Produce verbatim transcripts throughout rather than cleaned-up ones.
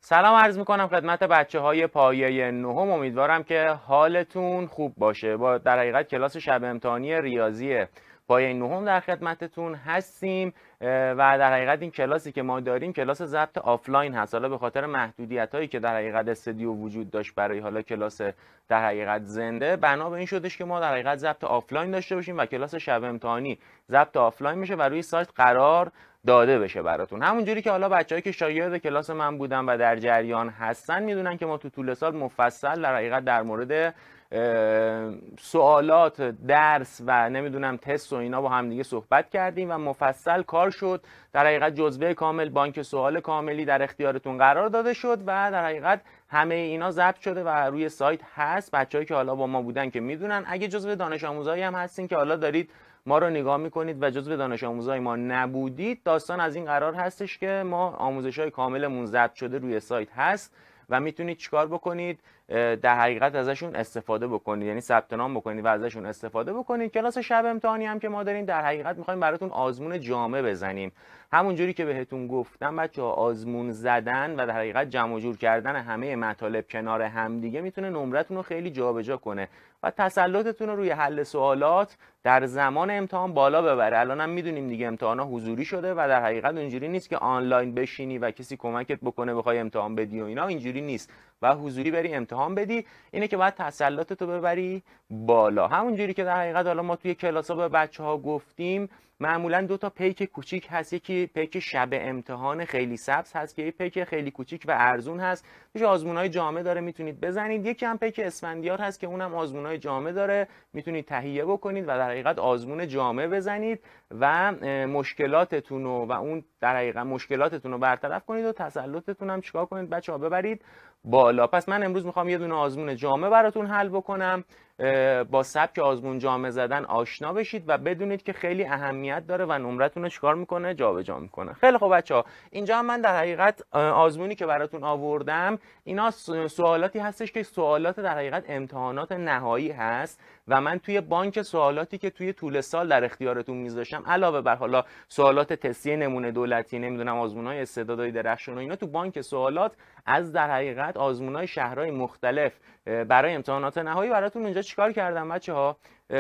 سلام عرض میکنم خدمت بچه های پایه نهم. امیدوارم که حالتون خوب باشه. با در حقیقت کلاس شب امتحانی ریاضی پایه نهم در خدمتتون هستیم و در حقیقت این کلاسی که ما داریم کلاس ضبط آفلاین هست. حالا به خاطر محدودیت هایی که در حقیقت استودیو وجود داشت برای حالا کلاس در حقیقت زنده، بنا به این شدش که ما در حقیقت ضبط آفلاین داشته باشیم و کلاس شب امتحانی ضبط آفلاین بشه و روی سایت قرار داده بشه براتون. همونجوری که حالا بچه‌هایی که شاگرد کلاس من بودن و در جریان هستن میدونن که ما تو طول سال مفصل در حقیقت در مورد سوالات درس و نمیدونم تست و اینا با هم دیگه صحبت کردیم و مفصل کار شد. در حقیقت جزوه کامل، بانک سوال کاملی در اختیارتون قرار داده شد و در حقیقت همه اینا ضبط شده و روی سایت هست. بچه‌هایی که حالا با ما بودن که میدونن. اگه جزو دانش آموزایی هم هستین که حالا دارید ما رو نگاه میکنید و جزو دانش آموزای ما نبودید، داستان از این قرار هستش که ما آموزش‌های کاملمون ضبط شده روی سایت هست و میتونید چیکار بکنید؟ در حقیقت ازشون استفاده بکنید، یعنی ثبت نام بکنید و ازشون استفاده بکنید. کلاس شب امتحانی هم که ما داریم در حقیقت می‌خوایم براتون آزمون جامع بزنیم. همونجوری که بهتون گفتم بچه‌ها، آزمون زدن و در حقیقت جمع و جور کردن همه مطالب کنار همدیگه میتونه نمرتون رو خیلی جابجا کنه و تسلطتون رو روی حل سوالات در زمان امتحان بالا ببره. الان هم میدونیم دیگه امتحانا حضوری شده و در حقیقت اونجوری نیست که آنلاین بشینی و کسی کمکت بکنه بخوای امتحان بدی و اینا، اینجوری نیست و حضوری بری امتحان بدی. اینه که باید تسلطتو ببری بالا. همونجوری که در حقیقت حالا ما توی کلاس‌ها به بچه‌ها گفتیم، معمولا دو تا پیک کوچیک هست. یکی پیک شب امتحان خیلی سبز هست که یه پیک خیلی کوچیک و ارزون هست، توش آزمون‌های جامع داره میتونید بزنید. یکی هم پیک اسفندیار هست که اونم آزمون‌های جامع داره، میتونید تهیه بکنید و در حقیقت آزمون جامع بزنید و مشکلاتتون رو و اون در حقیقت مشکلاتتون رو برطرف کنید و تسلطتون هم چیکار کنید بچه‌ها؟ ببرید بالا. پس من امروز میخوام یه دونه آزمون جامع براتون حل بکنم. با سبک آزمون جامع زدن آشنا بشید و بدونید که خیلی اهمیت داره و نمرتون رو چیکار میکنه؟ جابجا میکنه. خیلی خوب بچه‌ها، اینجا هم من در حقیقت آزمونی که براتون آوردم اینا سوالاتی هستش که سوالات در حقیقت امتحانات نهایی هست و من توی بانک سوالاتی که توی طول سال در اختیارتون میذاشتم، علاوه بر حالا سوالات تستی نمونه دولتی، نمیدونم آزمون‌های استعدادهای درخشان و اینا، تو بانک سوالات از در حقیقت آزمون‌های شهرهای مختلف برای امتحانات نهایی براتون اینجا چیکار کردم بچه‌ها؟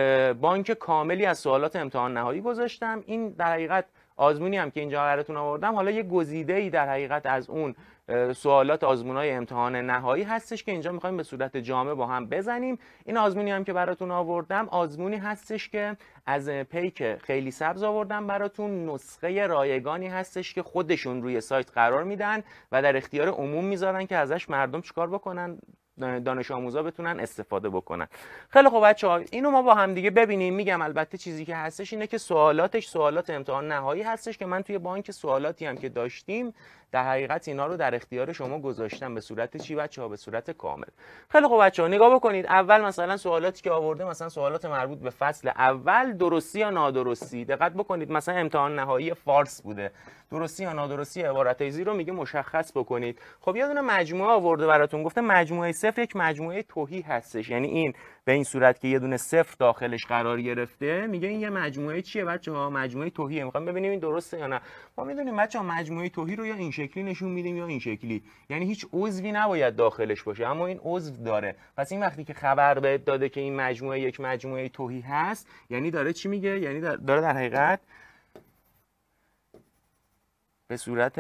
بانک کاملی از سوالات امتحان نهایی گذاشتم. این در حقیقت آزمونی هم که اینجا براتون آوردم حالا یه گزیده‌ای در حقیقت از اون سوالات آزمون‌های امتحان نهایی هستش که اینجا می‌خوایم به صورت جامع با هم بزنیم. این آزمونی هم که براتون آوردم آزمونی هستش که از پیک خیلی سبز آوردم براتون. نسخه رایگانی هستش که خودشون روی سایت قرار میدن و در اختیار عموم میذارن که ازش مردم چیکار بکنن؟ دانش آموزا بتونن استفاده بکنن. خیلی خوب بچه‌ها، اینو ما با هم دیگه ببینیم. میگم البته چیزی که هستش اینه که سوالاتش سوالات امتحان نهایی هستش که من توی بانک سوالاتی هم که داشتیم در حقیقت اینا رو در اختیار شما گذاشتم به صورت چی بچه‌ها؟ به صورت کامل. خیلی خوب بچه‌ها، نگاه بکنید. اول مثلا سوالاتی که آورده، مثلا سوالات مربوط به فصل اول، درستی یا نادرستی. دقت بکنید، مثلا امتحان نهایی فارس بوده، درستی یا نادرستی عبارتای زیر رو میگه مشخص بکنید. خب یه دونه مجموعه آورده براتون، گفته مجموعه صفر یک مجموعه تهی هستش، یعنی این به این صورت که یه دونه صفر داخلش قرار گرفته میگه این یه مجموعه چیه بچه‌ها؟ مجموعه تهیه. میخوام ببینیم این درسته یا نه. ما میدونیم بچه‌ها مجموعه تهی رو یا این شکلی نشون میدیم یا این شکلی، یعنی هیچ عضوی نباید داخلش باشه اما این عضو داره. پس این وقتی که خبر بهت داده که این مجموعه یک مجموعه تهی هست، یعنی داره چی میگه؟ یعنی داره در حقیقت به صورت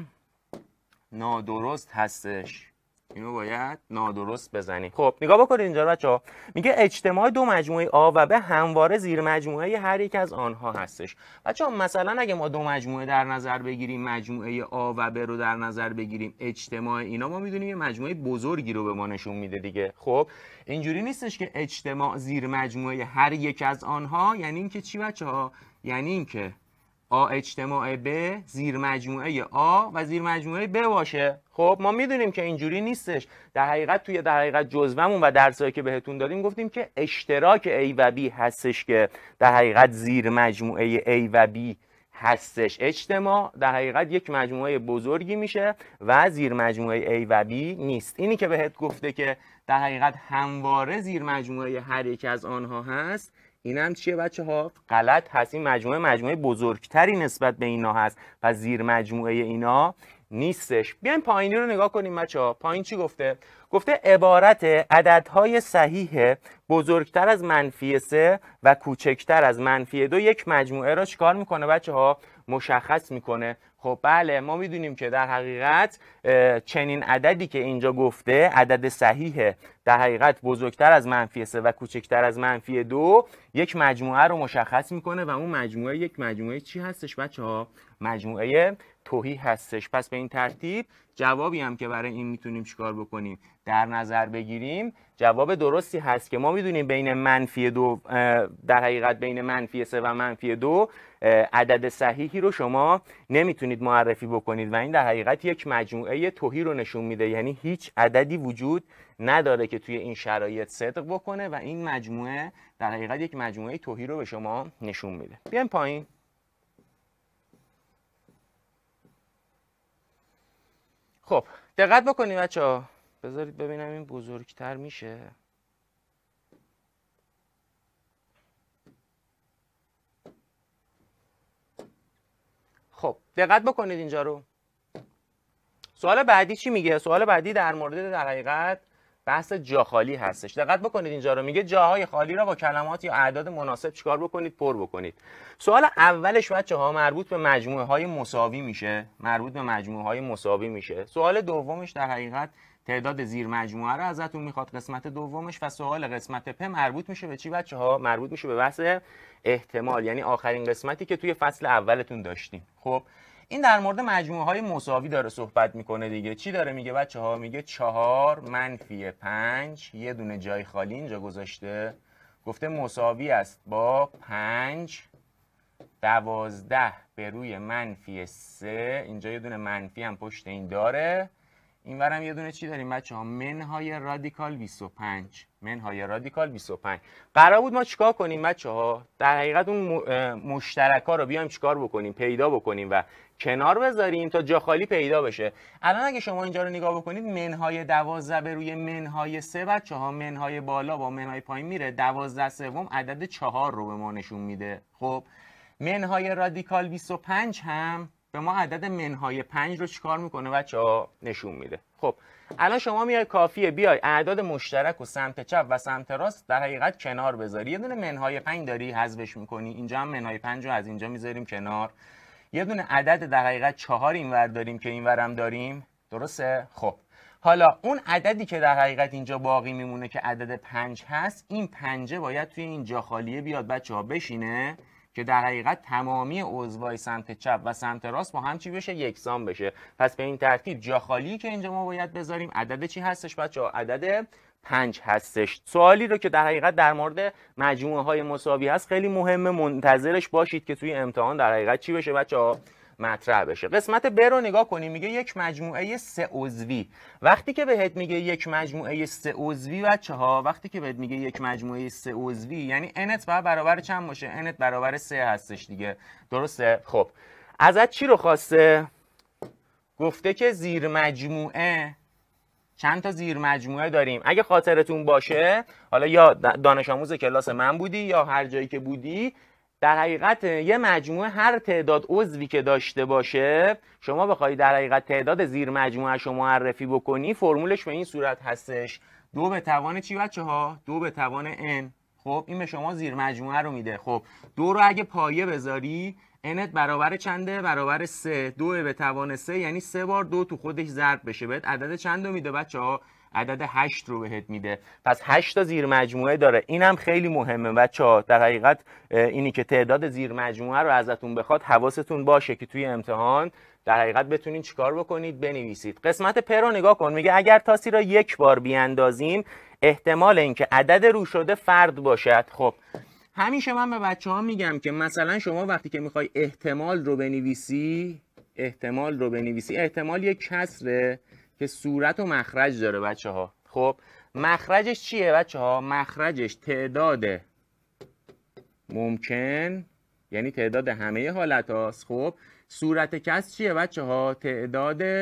نادرست هستش. اینو باید نادرست بزنیم. خب نگاه بکنید اینجا بچه‌ها، میگه اجتماع دو مجموعه آ و ب همواره زیر مجموعه هر یک از آنها هستش. بچه‌ها مثلا اگه ما دو مجموعه در نظر بگیریم، مجموعه آ و ب رو در نظر بگیریم، اجتماع اینا ما میدونیم یه مجموعه بزرگی رو به ما نشون میده دیگه. خب اینجوری نیستش که اجتماع زیر مجموعه هر یک از آنها، یعنی اینکه چی بچه‌ها؟ یعنی اینکه آ اجتماع ب زیر مجموعه آ و زیر مجموعه ب باشه. خب ما میدونیم که اینجوری نیستش. در حقیقت توی در حقیقت جزوه‌مون و درسایی که بهتون دادیم گفتیم که اشتراک A و B هستش که در حقیقت زیر مجموعه A و B هستش. اجتماع در حقیقت یک مجموعه بزرگی میشه و زیر مجموعه A و B نیست. اینی که بهت گفته که در حقیقت همواره زیر مجموعه هر یک از آنها هست، اینم چیه بچه‌ها؟ غلط هست. این مجموعه مجموعه بزرگتری نسبت به اینا هست و زیر مجموعه اینا نیستش. بیایم پایینی رو نگاه کنیم بچه‌ها. پایین چی گفته؟ گفته عبارت عددهای صحیح بزرگتر از منفی سه و کوچکتر از منفی دو یک مجموعه را چیکار میکنه بچه‌ها؟ مشخص میکنه. خب بله، ما میدونیم که در حقیقت چنین عددی که اینجا گفته، عدد صحیح در حقیقت بزرگتر از منفی سه و کوچکتر از منفی دو یک مجموعه رو مشخص میکنه و اون مجموعه یک مجموعه چی هستش بچه‌ها؟ مجموعه تهی هستش. پس به این ترتیب جوابی هم که برای این میتونیم چیکار بکنیم؟ در نظر بگیریم. جواب درستی هست که ما میدونیم بین منفی دو، در حقیقت بین منفی سه و منفی دو عدد صحیحی رو شما نمیتونید معرفی بکنید و این در حقیقت یک مجموعه تهی رو نشون میده. یعنی هیچ عددی وجود نداره که توی این شرایط صدق بکنه و این مجموعه در حقیقت یک مجموعه تهی رو به شما نشون میده. بیایم پایین. خب دقت بکنید بچه‌ها. بذارید ببینم این بزرگتر میشه. خب دقت بکنید اینجا رو. سوال بعدی چی میگه؟ سوال بعدی در مورد در حقیقت بحث جا خالی هستش. دقت بکنید اینجا رو. میگه جاهای خالی را با کلمات یا اعداد مناسب چیکار بکنید؟ پر بکنید. سوال اولش بچه‌ها مربوط به مجموعه های مساوی میشه. مربوط به مجموعه های مساوی میشه. سوال دومش در حقیقت تعداد زیر مجموعه رو ازتون میخواد، قسمت دومش. و سوال قسمت پ مربوط میشه به چی بچه‌ها؟ مربوط میشه به بحث احتمال، یعنی آخرین قسمتی که توی فصل اولتون داشتیم. خب این در مورد مجموعه های مساوی داره صحبت میکنه دیگه. چی داره میگه بچه‌ها؟ میگه چهار منفی پنج، یه دونه جای خالی اینجا گذاشته، گفته مساوی است با پنج دوازده به روی منفی سه. اینجا یه دونه منفی هم پشت این داره. این ورم یه دونه چی داریم بچه‌ها؟ منهای رادیکال بیست و پنج. منهای رادیکال بیست و پنج. قرار بود ما چیکار کنیم بچه‌ها؟ در حقیقت اون مشترکا رو بیایم چیکار بکنیم؟ پیدا بکنیم و کنار بذاریم تا جا خالی پیدا بشه. الان اگه شما اینجا رو نگاه بکنید، منهای دوازده به روی منهای سه بچه‌ها، منهای بالا با منهای پایین میره، دوازده سوم عدد چهار رو به ما نشون میده. خب منهای رادیکال بیست و پنج هم به ما عدد منهای پنج رو چیکار میکنه بچه‌ها؟ نشون میده. خب الان شما میای کافیه بیای اعداد مشترک و سمت چپ و سمت راست در حقیقت کنار بذاری. یه دونه منهای پنج داری، حذفش میکنی. اینجا هم منهای پنج رو از اینجا میذاریم کنار. یه دونه عدد در حقیقت چهار اینور داریم که اینورم داریم. درسته؟ خب حالا اون عددی که در حقیقت اینجا باقی میمونه که عدد پنج هست، این پنجه باید توی این جا خالیه بیاد بچه‌ها بشینه که در حقیقت تمامی عضوای سمت چپ و سمت راست با هم چی بشه؟ یکسان بشه. پس به این ترتیب جا خالی که اینجا ما باید بذاریم عدد چی هستش بچه‌ها؟ عدد پنج هستش. سوالی رو که در حقیقت در مورد مجموعه های مساوی هست خیلی مهمه، منتظرش باشید که توی امتحان در حقیقت چی بشه بچه‌ها؟ مطرح بشه. قسمت ب رو نگاه کنیم. میگه یک مجموعه سه عضوی. وقتی که بهت میگه یک مجموعه سه عضوی بچه‌ها، وقتی که بهت میگه یک مجموعه سه عضوی یعنی nت برابر چند باشه؟ nت برابر سه هستش دیگه. درسته؟ خب ازت چی رو خواسته؟ گفته که زیر مجموعه، چند تا زیر مجموعه داریم. اگه خاطرتون باشه، حالا یا دانش آموز کلاس من بودی یا هر جایی که بودی، در حقیقت یه مجموعه هر تعداد عضوی که داشته باشه، شما بخوای در حقیقت تعداد زیر مجموعه شما معرفی بکنی، فرمولش به این صورت هستش: دو به توان چی بچه‌ها؟ دو به توان n. خب این به شما زیر مجموعه رو میده. خب دو رو اگه پایه بذاری، nت برابر چنده؟ برابر سه. دو به توان سه یعنی سه بار دو تو خودش ضرب بشه. بهت عدد چند رو میده بچه‌ها؟ عدد هشت رو بهت میده. پس هشت تا زیر مجموعه داره. اینم خیلی مهمه بچه‌ها. در حقیقت اینی که تعداد زیر مجموعه رو ازتون بخواد حواستون باشه که توی امتحان در حقیقت بتونین چیکار بکنید؟ بنویسید. قسمت پ رو نگاه کن. میگه اگر تاسی را یک بار بیاندازیم، احتمال اینکه عدد رو شده فرد باشد. خب همیشه من به بچه‌ها میگم که مثلا شما وقتی که میخوای احتمال رو بنویسی، احتمال رو بنویسی، احتمال یک کسره که صورت و مخرج داره بچه‌ها. خب مخرجش چیه بچه‌ها؟ مخرجش تعداد ممکن، یعنی تعداد همه حالت هاست. خب صورت کسر چیه بچه‌ها؟ تعداد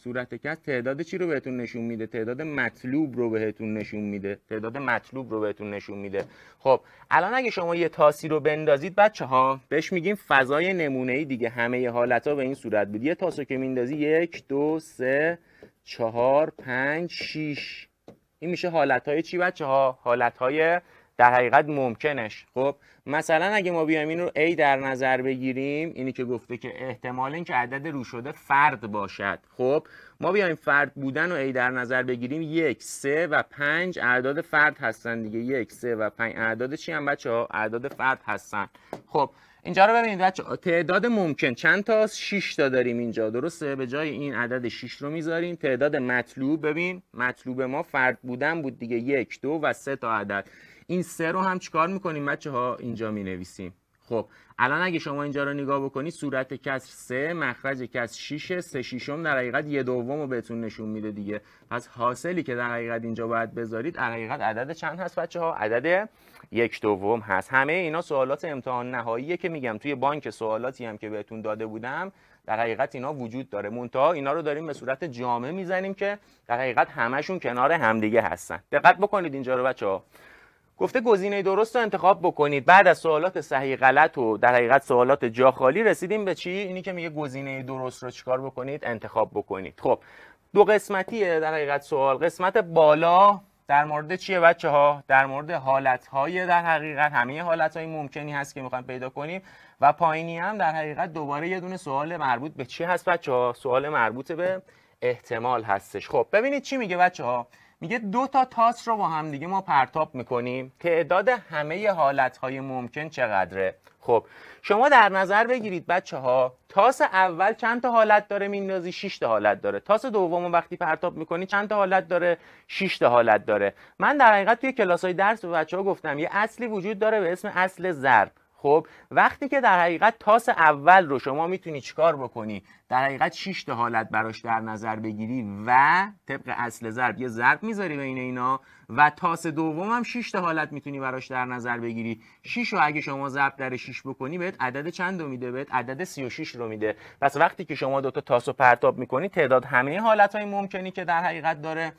صورت کسر تعداد چی رو بهتون نشون میده؟ تعداد مطلوب رو بهتون نشون میده. تعداد مطلوب رو بهتون نشون میده. خب الان اگه شما یه تاسی رو بندازید بچه ها، بهش میگیم فضای نمونه‌ای دیگه. همه حالت‌ها به این صورت بود. یه تاسو که میندازی یک، دو، سه، چهار، پنج، شش. این میشه حالت‌های چی بچه ها؟ حالت‌های در حقیقت ممکنش. خب مثلا اگه ما بیایم این رو A در نظر بگیریم، اینی که گفته که احتمال این که عدد رو شده فرد باشد. خب ما بیایم فرد بودن و A در نظر بگیریم، یک، سه و پنج اعداد فرد هستن دیگه. یک، سه و پنج اعداد چی هم بچه ها؟ اعداد فرد هستن. خب اینجا رو ببینید بچه ها، تعداد ممکن چند تا؟ شش تا داریم اینجا، درسته؟ به جای این عدد شش رو میذاریم. تعداد مطلوب، ببین مطلوب ما فرد بودن بود دیگه، یک، دو و سه تا عدد. این سه رو هم چیکار میکنیم بچه ها؟ اینجا می نویسیم. خب الان اگه شما اینجا رو نگاه بکنید، صورت کسر سه، مخرج کسر شش، سه ششم در حقیقت یه دوم رو بهتون نشون میده دیگه. پس حاصلی که در حقیقت اینجا باید بذارید در حقیقت عدد چند هست بچه ها؟ عدد یک دوم هست. همه اینا سوالات امتحان نهاییه که میگم توی بانک سوالاتی هم که بهتون داده بودم در حقیقت اینا وجود داره. منتها اینا رو داریم به صورت جامع میزنیم که در حقیقت همشون کنار همدیگه هستن. دقت بکنید اینجا رو بچه ها. گفته گزینه درست رو انتخاب بکنید. بعد از سوالات صحیح غلط و در حقیقت سوالات جا خالی رسیدیم به چی؟ اینی که میگه گزینه درست رو چیکار بکنید؟ انتخاب بکنید. خب دو قسمتیه در حقیقت سوال. قسمت بالا در مورد چیه بچه ها؟ در مورد حالت‌های در حقیقت همه حالت‌های ممکنی هست که میخوایم پیدا کنیم، و پایینی هم در حقیقت دوباره یه دونه سوال مربوط به چی هست بچه ها؟ سوال مربوط به احتمال هستش. خب ببینید چی میگه بچه ها. میگه دو تا تاس رو با هم دیگه ما پرتاب میکنیم. تعداد همه حالتهای ممکن چقدره؟ خب شما در نظر بگیرید بچه ها، تاس اول چند تا حالت داره میندازی؟ شش تا حالت داره. تاس دوم وقتی پرتاب میکنی چند تا حالت داره؟ شش تا حالت داره. من در حقیقت توی کلاس‌های درس به بچه‌ها گفتم یه اصلی وجود داره به اسم اصل ضرب. خب وقتی که در حقیقت تاس اول رو شما میتونی چیکار بکنی؟ در حقیقت شش تا حالت براش در نظر بگیری و طبق اصل ضرب یه ضرب میذاری بین اینا، و تاس دوم هم شش تا حالت میتونی براش در نظر بگیری. شش رو اگه شما ضرب در شش بکنی بهت عدد چند رو میده؟ بهت عدد سی و شش رو میده. پس وقتی که شما دو تا تاس رو پرتاب میکنی، تعداد همه حالتهای ممکنی که در حقیقت داره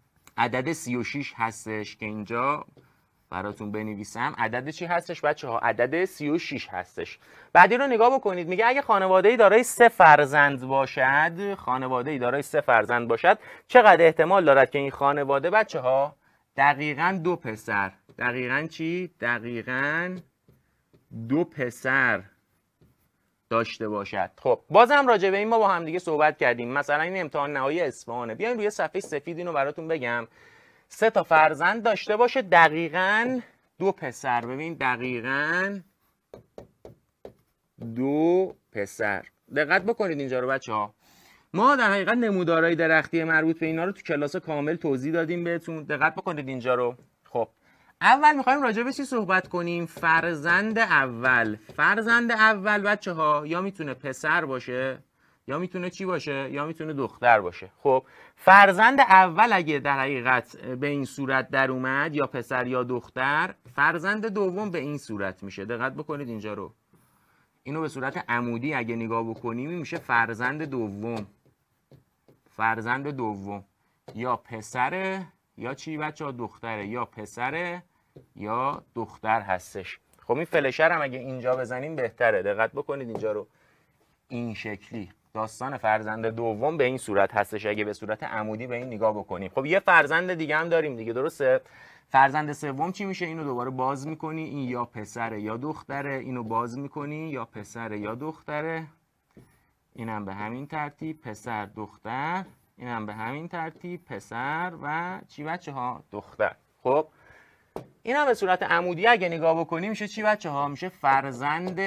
عدد سی و شش هستش که اینجا براتون بنویسم. عدد چی هستش بچه ها؟ عدد سی و شش هستش. بعدی رو نگاه بکنید. میگه اگه خانواده‌ای دارای سه فرزند باشد، خانواده‌ای دارای سه فرزند باشد، چقدر احتمال دارد که این خانواده بچه ها دقیقاً دو پسر، دقیقاً چی؟ دقیقاً دو پسر داشته باشد. خب بازم راجع به این ما با هم دیگه صحبت کردیم. مثلا این امتحان نهایی اصفهانه. بیاین روی صفحه سفید اینو براتون بگم. سه تا فرزند داشته باشه، دقیقاً دو پسر. ببین دقیقاً دو پسر. دقت بکنید اینجا رو بچه ها. ما در حقیقت نمودارهای درختی مربوط به اینا رو تو کلاس کامل توضیح دادیم بهتون. دقت بکنید اینجا رو. خب اول میخوایم راجع به چی صحبت کنیم؟ فرزند اول. فرزند اول بچه ها یا میتونه پسر باشه یا میتونه چی باشه؟ یا میتونه دختر باشه. خب فرزند اول اگه در حقیقت به این صورت در اومد، یا پسر یا دختر، فرزند دوم به این صورت میشه. دقت بکنید اینجا رو. اینو به صورت عمودی اگه نگاه بکنیم میشه فرزند دوم. فرزند دوم یا پسره یا چی بچه ها؟ دختره. یا پسره یا دختر هستش. خب این فلشر هم اگه اینجا بزنیم بهتره. دقت بکنید اینجا رو. این شکلی داستان فرزند دوم به این صورت هستش اگه به صورت عمودی به این نگاه بکنیم. خب یه فرزند دیگه هم داریم دیگه، درسته؟ فرزند سوم چی میشه؟ اینو دوباره باز میکنی، این یا پسره یا دختره. اینو باز میکنی، یا پسره یا دختره. اینم به همین ترتیب پسر دختر. اینم به همین ترتیب پسر و چی بچه ها؟ دختر. خب اینم به صورت عمودی اگه نگاه بکنیم میشه چی بچه ها؟ میشه فرزند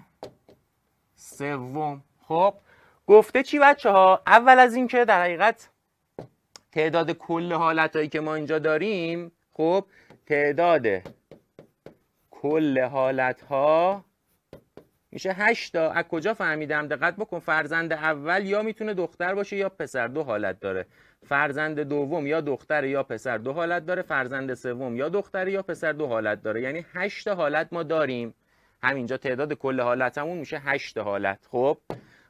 سوم. خب گفته چی بچه ها؟ اول از این که در حقیقت تعداد کل حالتهایی که ما اینجا داریم، خب تعداد کل حالتها میشه هشت تا. از کجا فهمیدم؟ دقت بکن. فرزند اول یا میتونه دختر باشه یا پسر، دو حالت داره. فرزند دوم یا دختر یا پسر، دو حالت داره. فرزند سوم یا دختر یا پسر، دو حالت داره. یعنی هشت تا حالت ما داریم. همینجا تعداد کل حالتمون میشه هشت حالت. خب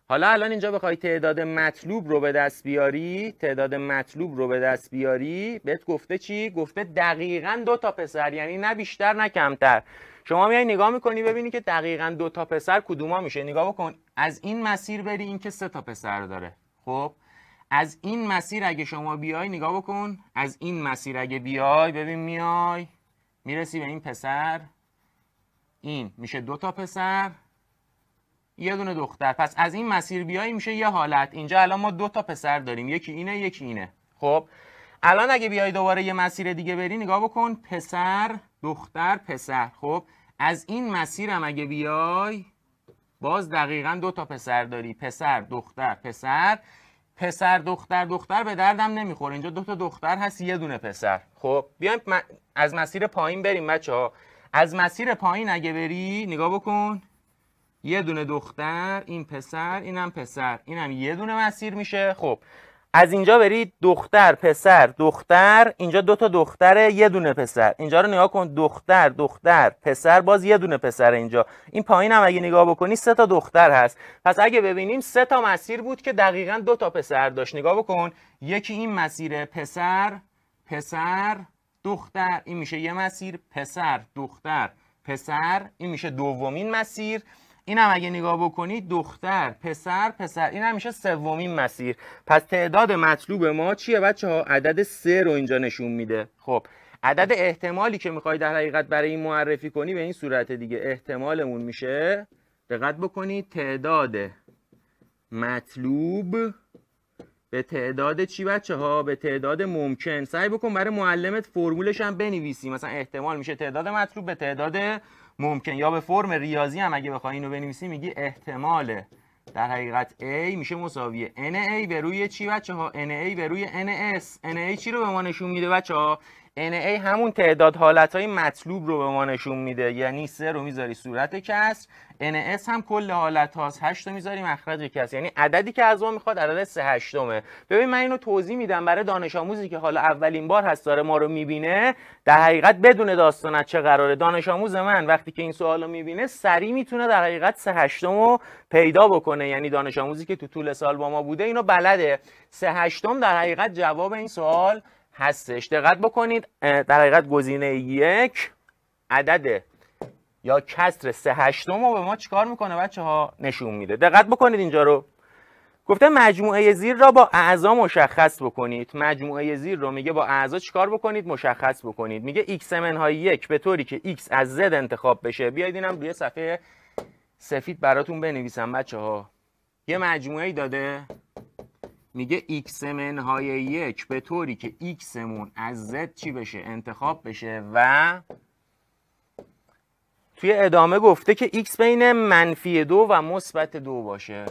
حالا الان اینجا بخوای تعداد مطلوب رو به دست بیاری، تعداد مطلوب رو به دست بیاری، بهت گفته چی؟ گفته دقیقاً دو تا پسر، یعنی نه بیشتر نه کمتر. شما میای نگاه میکنی ببینی که دقیقاً دو تا پسر کدوما میشه. نگاه بکن، از این مسیر بری این که سه تا پسر داره. خب از این مسیر اگه شما بیای نگاه بکن، از این مسیر اگه بیای ببین میای میرسی به این پسر، این میشه دو تا پسر یه دونه دختر. پس از این مسیر بیای میشه یه حالت. اینجا الان ما دو تا پسر داریم، یکی اینه یکی اینه. خب الان اگه بیای دوباره یه مسیر دیگه بری نگاه بکن، پسر دختر پسر. خب از این مسیر هم اگه بیای باز دقیقاً دو تا پسر داری، پسر دختر پسر. پسر دختر دختر به دردم نمیخوره، اینجا دو تا دختر هست یه دونه پسر. خب بیایم از مسیر پایین بریم بچه‌ها. از مسیر پایین اگه بری نگاه بکن، یه دونه دختر، این پسر، اینم پسر، اینم یه دونه مسیر میشه. خب از اینجا برید دختر پسر دختر، اینجا دو تا دختره یه دونه پسر. اینجا رو نگاه کن، دختر دختر پسر، باز یه دونه پسر. اینجا این پایین هم اگه نگاه بکنی سه تا دختر هست. پس اگه ببینیم سه تا مسیر بود که دقیقاً دو تا پسر داشت. نگاه بکن، یکی این مسیر پسر پسر دختر، این میشه یه مسیر، پسر دختر پسر، این میشه دومین مسیر. این هم اگه نگاه بکنید دختر پسر پسر، این هم میشه سومین مسیر. پس تعداد مطلوب ما چیه بچه ها؟ عدد سه رو اینجا نشون میده. خب عدد احتمالی که میخوای در حقیقت برای این معرفی کنی به این صورت دیگه. احتمالمون میشه، دقت بکنید، تعداد مطلوب به تعداد چی بچه ها؟ به تعداد ممکن. سعی بکن برای معلمت فرمولش هم بنویسی. مثلا احتمال میشه تعداد مطلوب به تعداد ممکن، یا به فرم ریاضی هم اگه بخوای اینو بنویسی میگی احتمال در حقیقت A میشه مساوی ان ای به روی چی بچه ها؟ ان ای به روی ان اس. ان ای چی رو به ما نشون میده بچه ها؟ ان ای همون تعداد حالتهای مطلوب رو به ما نشون میده، یعنی سه رو میذاری صورت کسر، ان اس هم کل حالت هاست، هشت رو میذاری مخرج کسر، یعنی عددی که از ما میخواد عدد سه هشتمه. ببین من اینو توضیح میدم برای دانش آموزی که حالا اولین بار هست داره ما رو میبینه، در حقیقت بدون داستان چه قراره. دانش آموز من وقتی که این سوالو میبینه سریع میتونه در حقیقت سه هشتم رو پیدا بکنه، یعنی دانش آموزی که تو طول سال با ما بوده اینو بلده. سه هشتم در حقیقت جواب این سوال هستش. دقت بکنید، در حقیقت گزینه یک عدد یا کسر سه هشتم رو به ما چیکار میکنه بچه ها؟ نشون میده. دقت بکنید اینجا رو گفته مجموعه زیر را با اعضا مشخص بکنید. مجموعه زیر رو میگه با اعضا چیکار بکنید؟ مشخص بکنید. میگه ایکس منهای یک به طوری که ایکس از زد انتخاب بشه. بیاید اینم روی صفحه سفید براتون بنویسم بچه ها. یه مجموعه ای داده میگه ایکس منهای یک به طوری که ایکسمون از زد چی بشه؟ انتخاب بشه، و توی ادامه گفته که ایکس بین منفی دو و مثبت دو باشه.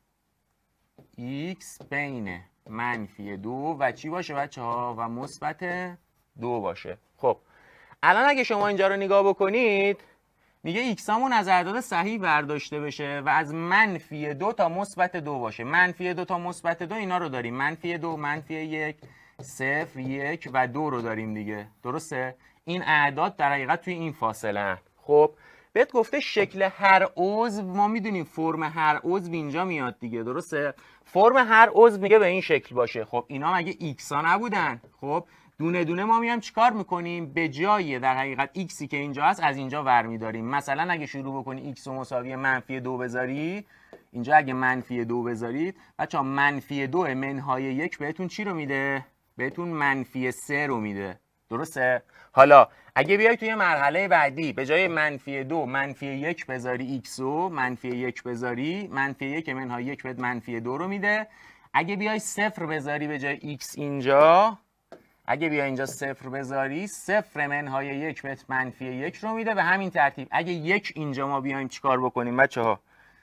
ایکس بین منفی دو و چی باشه بچه ها؟ و مثبت دو باشه. خب الان اگه شما اینجا رو نگاه بکنید میگه ایکس همون از اعداد صحیح برداشته بشه و از منفی دو تا مثبت دو باشه. منفی دو تا مثبت دو اینا رو داریم، منفی دو، منفی یک، صفر، یک و دو رو داریم دیگه، درسته؟ این اعداد در حقیقت توی این فاصله. خب بهت گفته شکل هر عضو، ما میدونیم فرم هر عضو اینجا میاد دیگه، درسته؟ فرم هر عضو میگه به این شکل باشه. خب اینا مگه ایکس ها نبودن؟ خب دونه دونه ما میایم چیکار میکنیم؟ به جای در حقیقت ایکسی که اینجا هست از اینجا ور میداریم. مثلا اگه شروع بکنی ایکس رو مساوی منفی دو بذاری، اینجا اگه منفی دو بذارید بچه‌ها منفی دو منهای یک بهتون چی رو میده؟ بهتون منفی سه رو میده، درسته؟ حالا اگه بیای توی مرحله بعدی به جای منفی دو منفی یک بذاری ایکس رو، منفی یک بذاری، منفی یک منهای یک بهت منفی دو رو میده. اگه بیای صفر بذاری به جای ایکس اینجا، اگه بیای اینجا صفر بذاری، صفر منهای یک بهت منفی یک رو میده. به همین ترتیب اگه یک اینجا ما بیایم چیکار بکنیم بچه ها؟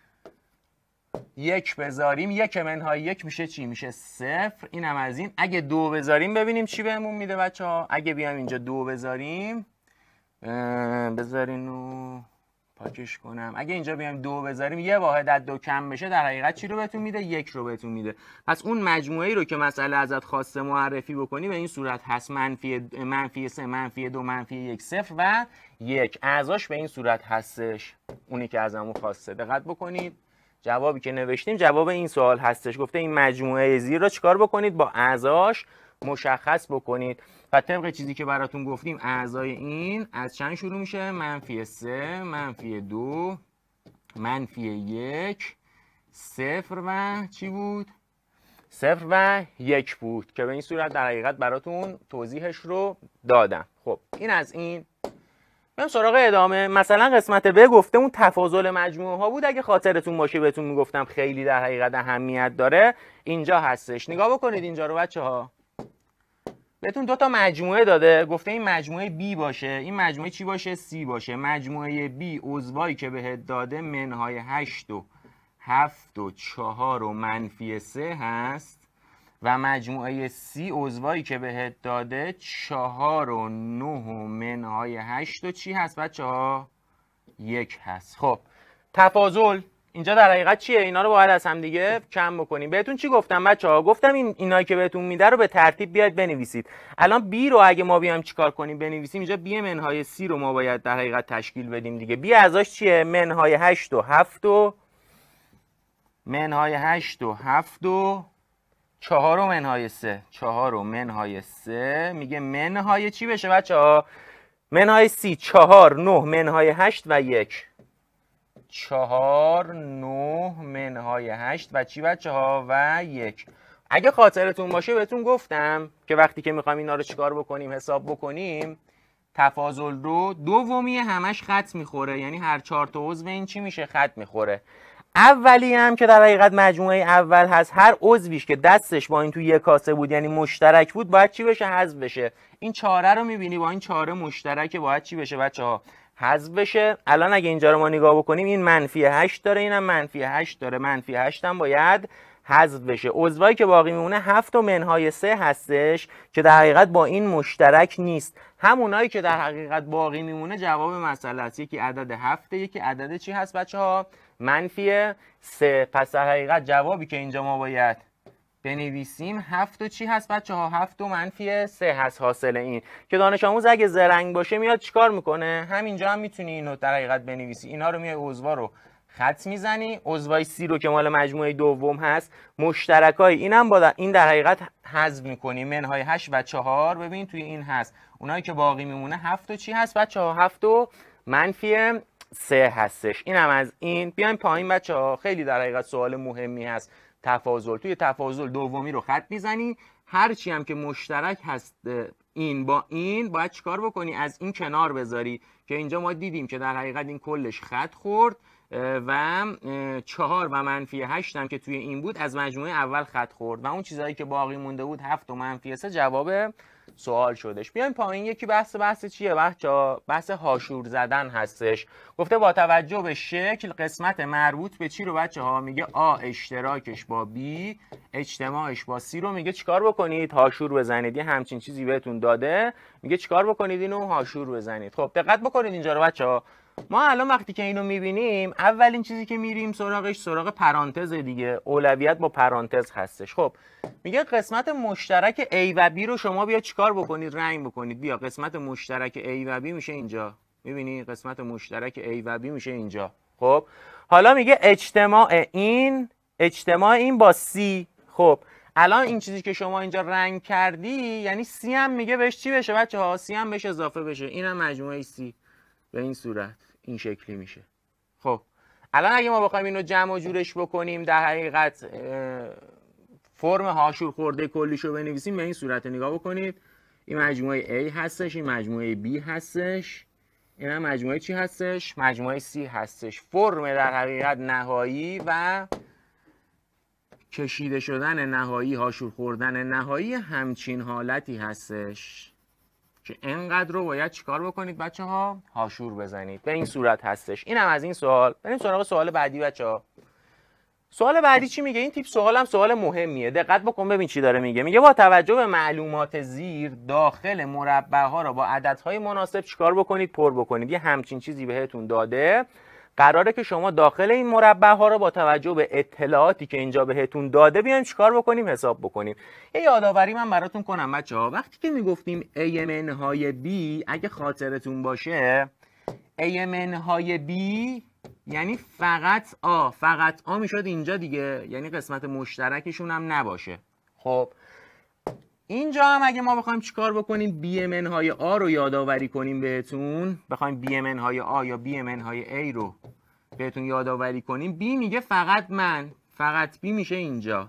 یک بذاریم، یک منهای یک میشه چی؟ میشه صفر. اینم از این. اگه دو بذاریم ببینیم چی بهمون میده بچه ها. اگه بیایم اینجا دو بذاریم، بذارین و پاکش کنم، اگه اینجا بیایم دو بذاریم یه واحد از دو کم بشه، در حقیقت چی رو بهتون میده؟ یک رو بهتون میده. پس اون مجموعه ای رو که مسئله ازت خواسته معرفی بکنی به این صورت هست: منفی منفی سه، منفی دو، منفی یک، صفر و یک. اعضاش به این صورت هستش، اونی که ازمون خواسته. دقت بکنید جوابی که نوشتیم جواب این سوال هستش. گفته این مجموعه زیر را چیکار بکنید؟ با اعضاش مشخص بکنید. و طبق چیزی که براتون گفتیم اعضای این از چند شروع میشه؟ منفی سه، منفی دو، منفی یک، صفر و چی بود؟ صفر و یک بود که به این صورت در حقیقت براتون توضیحش رو دادم. خب این از این. بریم سراغ ادامه. مثلا قسمت ب گفته اون تفاضل مجموعه ها بود. اگه خاطرتون باشه بهتون میگفتم خیلی در حقیقت اهمیت داره. اینجا هستش. نگاه بکنید اینجا رو بچه ها. بهتون دو تا مجموعه داده. گفته این مجموعه B باشه، این مجموعه چی باشه؟ C باشه. مجموعه B عضوایی که بهت داده منهای هشت و هفت و چهار و منفی سه هست و مجموعه C عضوایی که بهت داده چهار و نه و منهای هشت و چی هست بچه ها؟ یک هست. خب تفاضل اینجا در حقیقت چیه؟ اینا رو باید از هم دیگه کم بکنیم. بهتون چی گفتم بچه ها؟ گفتم این اینایی که بهتون میده رو به ترتیب بیاید بنویسید. الان B رو اگه ما بیایم چیکار کنیم بنویسیم، اینجا B منهای C رو ما باید در حقیقت تشکیل بدیم دیگه. B ازاش چیه؟ منهای هشت و هفت و منهای هشت و هفت و چهار و منهای سه. چهار و منهای سه میگه منهای چی بشه بچه ها؟ منهای سی چهار، نه منهای هشت و یک. چهار، نه منهای هشت و چی بچه ها؟ و یک. اگه خاطرتون باشه بهتون گفتم که وقتی که میخوایم اینا رو چیکار بکنیم حساب بکنیم، تفاضل رو دومی همش خط میخوره، یعنی هر چهار تا عضو این چی میشه؟ خط میخوره. اولی هم که در حقیقت مجموعه اول هست، هر عضویش که دستش با این تو یک کاسه بود یعنی مشترک بود باید چی بشه؟ حذف بشه. این چهاره رو میبینی با این چهاره مشترک باید چی بشه بچه ها؟ حذف بشه. الان اگه اینجا رو ما نگاه بکنیم این منفی هشت داره، اینم منفی هشت داره، منفی هشت هم باید حذف بشه. عضوایی که باقی میمونه هفت و منهای سه هستش که در حقیقت با این مشترک نیست. همونایی که در حقیقت باقی میمونه جواب مسئله است. یکی عدد هفت، یکی عدد چی هست بچه ها؟ منفی سه. پس در حقیقت جوابی که اینجا ما باید بنویسیم هفت و چی هست بچه ها؟ هفت و منفی سه هست. حاصل این که دانش آموز اگه زرنگ باشه میاد چیکار میکنه؟ همینجا هم میتونی اینو در حقیقت بنویسی. اینا رو میای عضوا رو خط میزنی، عضوای سی رو که مال مجموعه دوم هست، مشترکای اینم با این در حقیقت حذف میکنی. منهای هشت و چهار ببین توی این هست. اونایی که باقی میمونه هفت و چی هست بچه ها؟ هفت و منفی سه هستش. اینم از این. بیایم پایین بچه ها. خیلی در حقیقت سوال مهمی هست. تفاضل. توی تفاضل دومی رو خط میزنی، هرچی هم که مشترک هست این با این باید چیکار بکنی؟ از این کنار بذاری که اینجا ما دیدیم که در حقیقت این کلش خط خورد و چهار و منفی هشت هم که توی این بود از مجموعه اول خط خورد و اون چیزهایی که باقی مونده بود هفت و منفی سه جواب سوال شدش. بیایم پایین. یکی بحث بحث چیه بچه‌ها؟ بحث هاشور زدن هستش. گفته با توجه به شکل قسمت مربوط به چی رو بچه‌ها؟ میگه آ اشتراکش با بی اجتماعش با سی رو میگه چیکار بکنید؟ هاشور بزنید. یه همچین چیزی بهتون داده میگه چیکار بکنید؟ اینو هاشور بزنید. خب دقت بکنید اینجا رو بچه‌ها. ما الان وقتی که اینو میبینیم اولین چیزی که میریم سراغش سراغ پرانتز دیگه. اولویت با پرانتز هستش. خب میگه قسمت مشترک A و B رو شما بیا چیکار بکنید؟ رنگ بکنید. بیا قسمت مشترک A و B میشه اینجا. میبینی قسمت مشترک A و B میشه اینجا. خب حالا میگه اجتماع این اجتماع این با C. خب الان این چیزی که شما اینجا رنگ کردی یعنی C هم میگه بهش چی بشه بچه‌ها؟ C هم بهش اضافه بشه. اینم مجموعه C به این صورت این شکلی میشه. خب الان اگه ما بخوایم اینو جمع و جورش بکنیم در حقیقت فرم هاشور خورده کلیشو بنویسیم به این صورت. نگاه بکنید این مجموعه A هستش، این مجموعه B هستش، این هم مجموعه چی هستش؟ مجموعه C هستش. فرم در حقیقت نهایی و کشیده شدن نهایی، هاشور خوردن نهایی همچین حالتی هستش که اینقدر رو باید چیکار بکنید بچه ها؟ هاشور بزنید. به این صورت هستش. اینم از این سوال. بریم سراغ سوال بعدی بچه ها. سوال بعدی چی میگه؟ این تیپ سوال هم سوال مهمیه. دقت بکن ببین چی داره میگه. میگه با توجه به معلومات زیر داخل مربع ها را با عددهای مناسب چیکار بکنید؟ پر بکنید. یه همچین چیزی بهتون داده. قراره که شما داخل این مربع ها رو با توجه به اطلاعاتی که اینجا بهتون داده بیایم چیکار بکنیم؟ حساب بکنیم. یه یادآوری من براتون کنم بچه‌ها. وقتی که میگفتیم A منهای B اگه خاطرتون باشه A منهای B یعنی فقط آ فقط آ میشد اینجا دیگه، یعنی قسمت مشترکشون هم نباشه. خب اینجا هم اگه ما بخوایم چیکار بکنیم بی ام ان های آ رو یادآوری کنیم بهتون، بخوایم بی ام ان های آ یا بی ام ان های ای رو بهتون یادآوری کنیم، بی میگه فقط من، فقط بی میشه اینجا.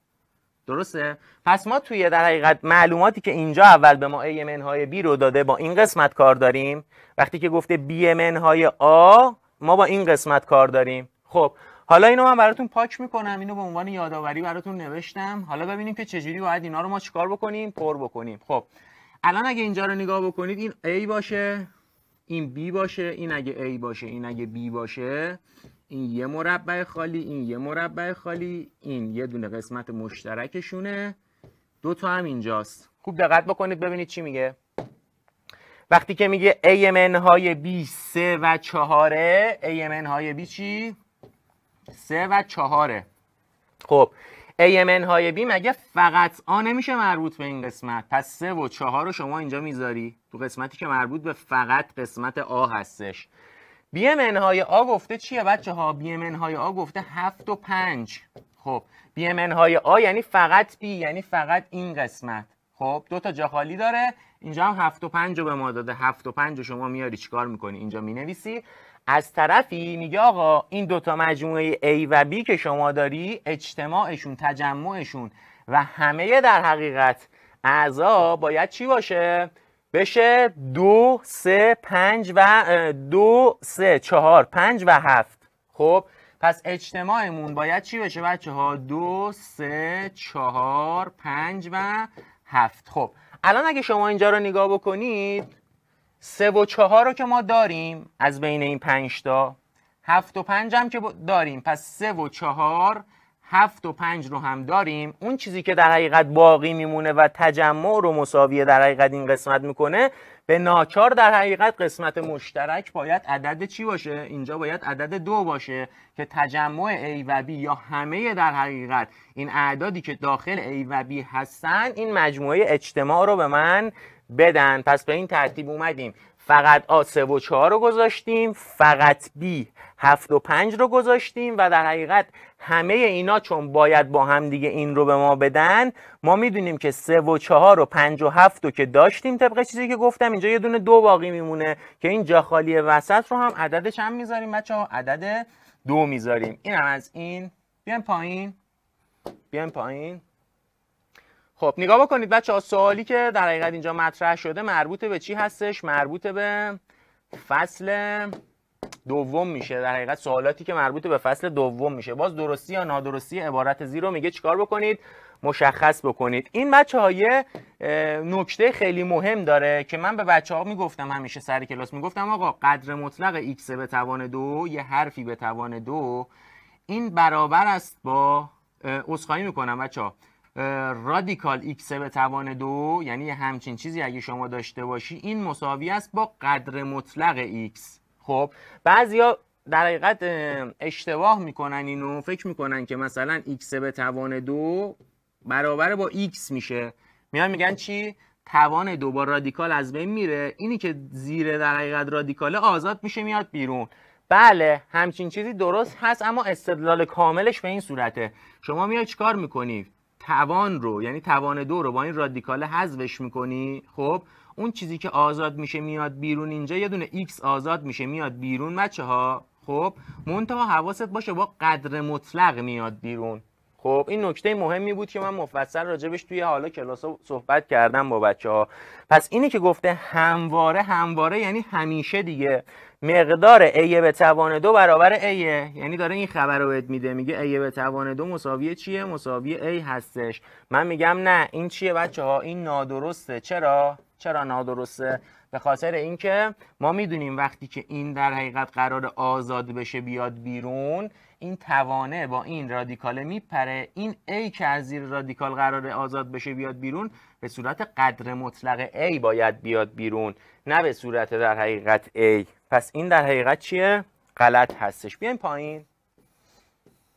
درسته؟ پس ما توی در حقیقت معلوماتی که اینجا اول به ما ای ام ان های بی رو داده با این قسمت کار داریم، وقتی که گفته بی ام ان های آ ما با این قسمت کار داریم. خب حالا اینو من براتون پاک میکنم، اینو به عنوان یادآوری براتون نوشتم. حالا ببینیم که چجوری باید اینا رو ما چیکار بکنیم، پر بکنیم. خب الان اگه اینجا رو نگاه بکنید، این A باشه، این B باشه، این اگه A باشه، این اگه B باشه، این یه مربع خالی، این یه مربع خالی، این یه دونه قسمت مشترکشونه، دو تا هم اینجاست. خوب دقت بکنید ببینید چی میگه. وقتی که میگه ای ام ان های B سه و چهاره، ای ام ان های B چی؟ سه و چهاره. خب ای ام ان های B مگه فقط آ نمیشه مربوط به این قسمت؟ پس سه و چهار رو شما اینجا میذاری تو قسمتی که مربوط به فقط قسمت آ هستش. بی ام ان های آ گفته چیه بچه ها؟ بی ام ان های آ گفته هفت و پنج. خب بی ام ان های آ یعنی فقط بی، یعنی فقط این قسمت. خب دو تا جا خالی داره، اینجا هم هفت و پنج رو به ما داده. هفت و پنج رو شما میاری چیکار میکنی؟ اینجا مینویسی. از طرفی میگه آقا این دوتا مجموعه A و B که شما داری، اجتماعشون، تجمعشون و همه در حقیقت اعضا باید چی باشه؟ بشه دو، سه، پنج و دو، سه، چهار، پنج و هفت. خب پس اجتماعمون باید چی بشه بچه ها؟ دو، سه، چهار، پنج و هفت. خب الان اگه شما اینجا رو نگاه بکنید، سه و چهار رو که ما داریم از بین این پنج تا، هفت و پنج هم که داریم، پس سه و چهار، هفت و پنج رو هم داریم. اون چیزی که در حقیقت باقی میمونه و تجمع رو مساویه در حقیقت این قسمت میکنه، به ناچار در حقیقت قسمت مشترک باید عدد چی باشه؟ اینجا باید عدد دو باشه که تجمع A و B یا همه در حقیقت این اعدادی که داخل A و B هستن این مجموعه اجتماع رو به من بدن. پس به این ترتیب اومدیم فقط آ سه و چهار رو گذاشتیم، فقط بی هفت و پنج رو گذاشتیم و در حقیقت همه اینا چون باید با هم دیگه این رو به ما بدن، ما میدونیم که سه و چهار و پنج و هفت رو که داشتیم طبق چیزی که گفتم، اینجا یه دونه دو باقی میمونه که این جا خالی وسط رو هم عدد چند میذاریم بچه ها؟ عدد دو میذاریم. این هم از این. بیایم پایین، بیایم پایین. خب نگاه بکنید بچه ها، سوالی که در حقیقت اینجا مطرح شده مربوط به چی هستش؟ مربوط به فصل دوم میشه. در حقیقت سوالاتی که مربوط به فصل دوم میشه. باز درستی یا نادرستی عبارت زیرو میگه چیکار بکنید؟ مشخص بکنید. این بچه ها یه نکته خیلی مهم داره که من به بچه ها میگفتم همیشه سر کلاس، میگفتم آقا قدر مطلق x به توان دو، یه حرفی به توان دو، این برابر است با، عذرخواهی میکنم بچه ها، رادیکال x به توان دو، یعنی همچین چیزی اگه شما داشته باشی این مساوی است با قدر مطلق x. خب بعضیا در حقیقت اشتباه میکنن اینو، فکر میکنن که مثلا x به توان دو برابر با x میشه، میان میگن چی؟ توان دو با رادیکال از بین میره، اینی که زیر در حقیقت رادیکال آزاد میشه میاد بیرون. بله همچین چیزی درست هست، اما استدلال کاملش به این صورته. شما میای چیکار میکنی؟ توان رو، یعنی توان دو رو با این رادیکال حذفش میکنی. خب اون چیزی که آزاد میشه میاد بیرون، اینجا یه دونه x آزاد میشه میاد بیرون بچه ها. خب منتها حواست باشه با قدر مطلق میاد بیرون. خب این نکته مهمی بود که من مفصل راجبش توی حالا کلاس صحبت کردم با بچه ها. پس اینی که گفته همواره، همواره یعنی همیشه دیگه، مقدار a به توان دو برابر a، یعنی داره این خبر رو بهت میده، میگه a به توان دو مساوی چیه؟ مساوی a هستش. من میگم نه، این چیه بچه ها؟ این نادرسته. چرا؟ چرا نادرسته؟ به خاطر اینکه ما میدونیم وقتی که این در حقیقت قرار آزاد بشه بیاد بیرون، این توانه با این رادیکال میپره، این a که از زیر رادیکال قرار آزاد بشه بیاد بیرون به صورت قدر مطلق a باید بیاد بیرون، نه به صورت در حقیقت a. پس این در حقیقت چیه؟ غلط هستش. بیایم پایین.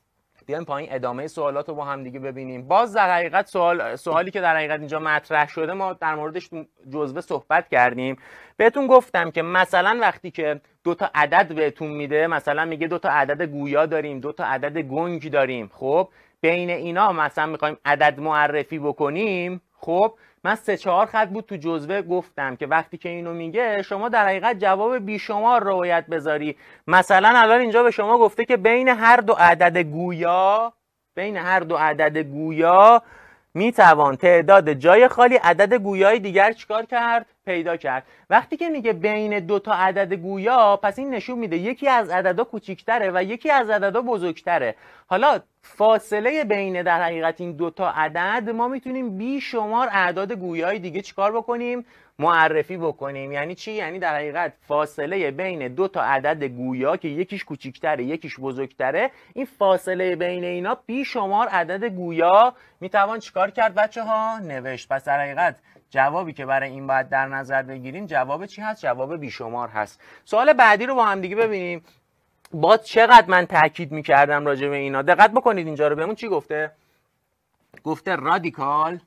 بیایم پایین ادامه سوالات رو با هم دیگه ببینیم. باز در حقیقت سوال سوالی که در حقیقت اینجا مطرح شده ما در موردش جزوه صحبت کردیم. بهتون گفتم که مثلا وقتی که دو تا عدد بهتون میده، مثلا میگه دو تا عدد گویا داریم، دو تا عدد گنگ داریم، خب بین اینا مثلا میخوایم عدد معرفی بکنیم. خب من سه چهار خط بود تو جزوه گفتم که وقتی که اینو میگه شما در حقیقت جواب بیشمار رو باید بذاری. مثلا الان اینجا به شما گفته که بین هر دو عدد گویا بین هر دو عدد گویا میتوان تعداد جای خالی عدد گویای دیگر چیکار کرد؟ پیدا کرد. وقتی که میگه بین دو تا عدد گویا، پس این نشون میده یکی از عددها کوچیک‌تره و یکی از عددها بزرگتره. حالا فاصله بین در حقیقت این دو تا عدد ما میتونیم بیشمار اعداد گویای دیگه چیکار بکنیم؟ معرفی بکنیم. یعنی چی؟ یعنی در حقیقت فاصله بین دو تا عدد گویا که یکیش کوچیک‌تره یکیش بزرگتره، این فاصله بین اینا بیشمار عدد گویا میتوان چیکار کرد بچه‌ها؟ نوشت. پس در حقیقت جوابی که برای این باید در نظر بگیریم جواب چی هست؟ جواب بیشمار هست. سوال بعدی رو با هم دیگه ببینیم. باز چقدر من تاکید میکردم راجع به اینا. دقت بکنید اینجا رو. بهمون چی گفته؟ گفته رادیکال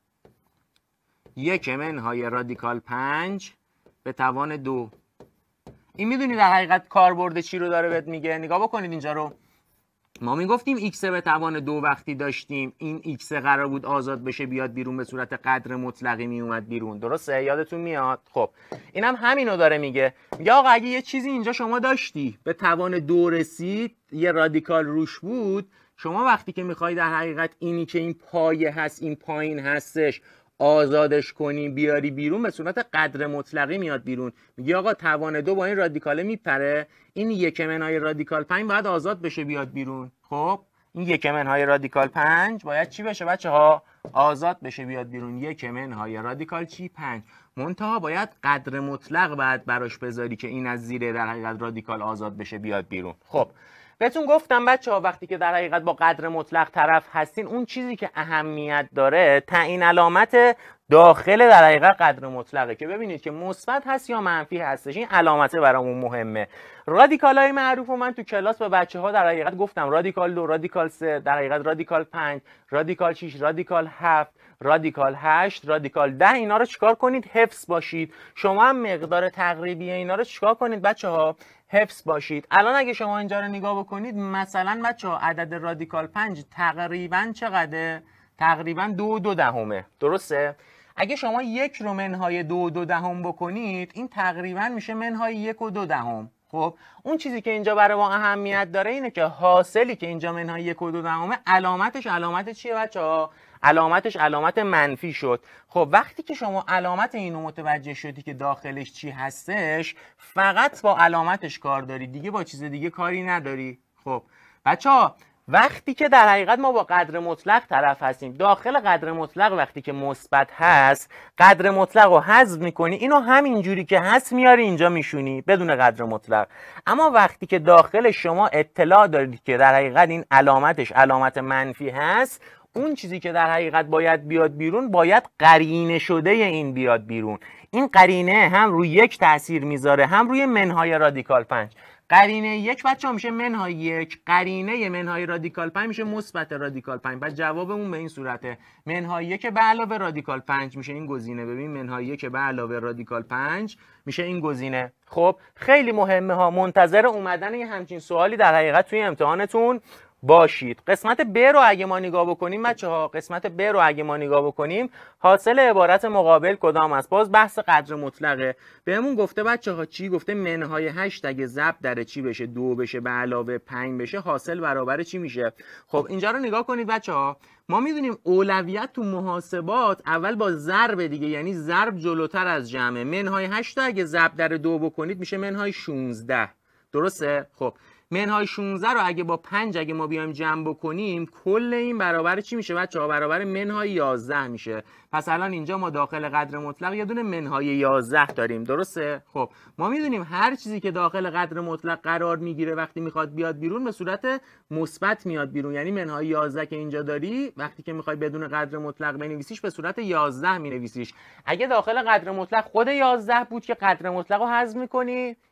یک منهای رادیکال پنج به توان دو. این میدونی در حقیقت کاربرد چی رو داره بهت میگه؟ نگاه بکنید اینجا رو. ما میگفتیم ایکس به توان دو وقتی داشتیم این ایکس قرار بود آزاد بشه بیاد بیرون به صورت قدر مطلقی میومد بیرون، درسته؟ یادتون میاد؟ خب اینم هم همینو داره میگه. میگه آقا اگه یه چیزی اینجا شما داشتی به توان دو رسید، یه رادیکال روش بود، شما وقتی که میخوای در حقیقت اینی که این پایه هست این پایین هستش آزادش کنی بیاری بیرون به صورت قدر مطلقی میاد بیرون. میگه آقا توان دو با این رادیکاله میپره، این یک منهای رادیکال پنج باید آزاد بشه بیاد بیرون. خب این یک منهای رادیکال پنج باید چی بشه بچه ها؟ آزاد بشه بیاد بیرون. یک منهای رادیکال چی؟ پنج. منتها باید قدر مطلق بعد براش بذاری که این از زیر در حقیقت رادیکال آزاد بشه بیاد بیرون. خب بهتون گفتم بچه ها وقتی که در حقیقت با قدر مطلق طرف هستین، اون چیزی که اهمیت داره تعیین علامت داخل در حقیقت قدر مطلقه که ببینید که مثبت هست یا منفی هستش. این علامته برامون مهمه. رادیکال های معروف رو من تو کلاس به بچه ها در حقیقت گفتم. رادیکال دو، رادیکال سه، در حقیقت رادیکال پنج، رادیکال شش، رادیکال هفت، رادیکال هشت، رادیکال ده. اینا رو چیکار کنید؟ حفظ باشید. شما هم مقدار تقریبی اینا رو چیکار کنید بچه ها؟ حفظ باشید. الان اگه شما اینجا رو نگاه بکنید، مثلا بچه ها عدد رادیکال پنج تقریبا چقدره؟ تقریبا دو دو دهمه، درسته؟ اگه شما یک رو منهای دو دو دهم بکنید، این تقریبا میشه منهای یک و دو دهم. خب اون چیزی که اینجا برای ما اهمیت داره اینه که حاصلی که اینجا منهای یک و دو دهمه علامتش علامت چیه بچه ها؟ علامتش علامت منفی شد. خب وقتی که شما علامت اینو متوجه شدی که داخلش چی هستش، فقط با علامتش کار داری، دیگه با چیز دیگه کاری نداری. خب بچه ها وقتی که در حقیقت ما با قدر مطلق طرف هستیم، داخل قدر مطلق وقتی که مثبت هست، قدر مطلق رو حذف میکنی، اینو همینجوری که هست میاری اینجا میشونی بدون قدر مطلق. اما وقتی که داخل شما اطلاع دارید که در حقیقت این علامتش علامت منفی هست، اون چیزی که در حقیقت باید بیاد بیرون باید قرینه شده این بیاد بیرون. این قرینه هم روی یک تاثیر میذاره هم روی منهای رادیکال پنج. قرینه یک بچه ها میشه منهای یک، قرینه منهای رادیکال پنج میشه مثبت رادیکال پنج. پس جوابمون به این صورته. منهای یک به علاوه رادیکال پنج میشه این گزینه. ببین منهای یک به علاوه رادیکال پنج میشه این گزینه. خب خیلی مهمه ها. منتظر اومدن یه همچین سوالی در حقیقت توی امتحانتون باشید. قسمت ب رو اگه ما نگاه بکنیم بچه ها، قسمت ب رو اگه ما نگاه بکنیم، حاصل عبارت مقابل کدام است؟ باز بحث قدر مطلقه. بهمون گفته بچه ها چی؟ گفته منهای هشت اگه ضرب در چی بشه؟ دو بشه به علاوه پنج بشه، حاصل برابر چی میشه؟ خب اینجا رو نگاه کنید بچه ها. ما میدونیم اولویت تو محاسبات اول با ضرب دیگه، یعنی ضرب جلوتر از جمعه. منهای هشت اگه ضرب در دو بکنید میشه منهای شانزده، درسته؟ خب منهای شانزده رو اگه با پنج اگه ما بیایم جمع بکنیم، کل این برابر چی میشه بچه ها؟ برابر منهای یازده میشه. پس الان اینجا ما داخل قدر مطلق یه دونه منهای یازده داریم، درسته؟ خب ما میدونیم هر چیزی که داخل قدر مطلق قرار میگیره وقتی میخواد بیاد بیرون به صورت مثبت میاد بیرون. یعنی منهای یازده که اینجا داری وقتی که میخوای بدون قدر مطلق بنویسیش به صورت یازده مینویسیش. اگه داخل قدر مطلق خود یازده بود که قدر مطلق رو حذف میکنی،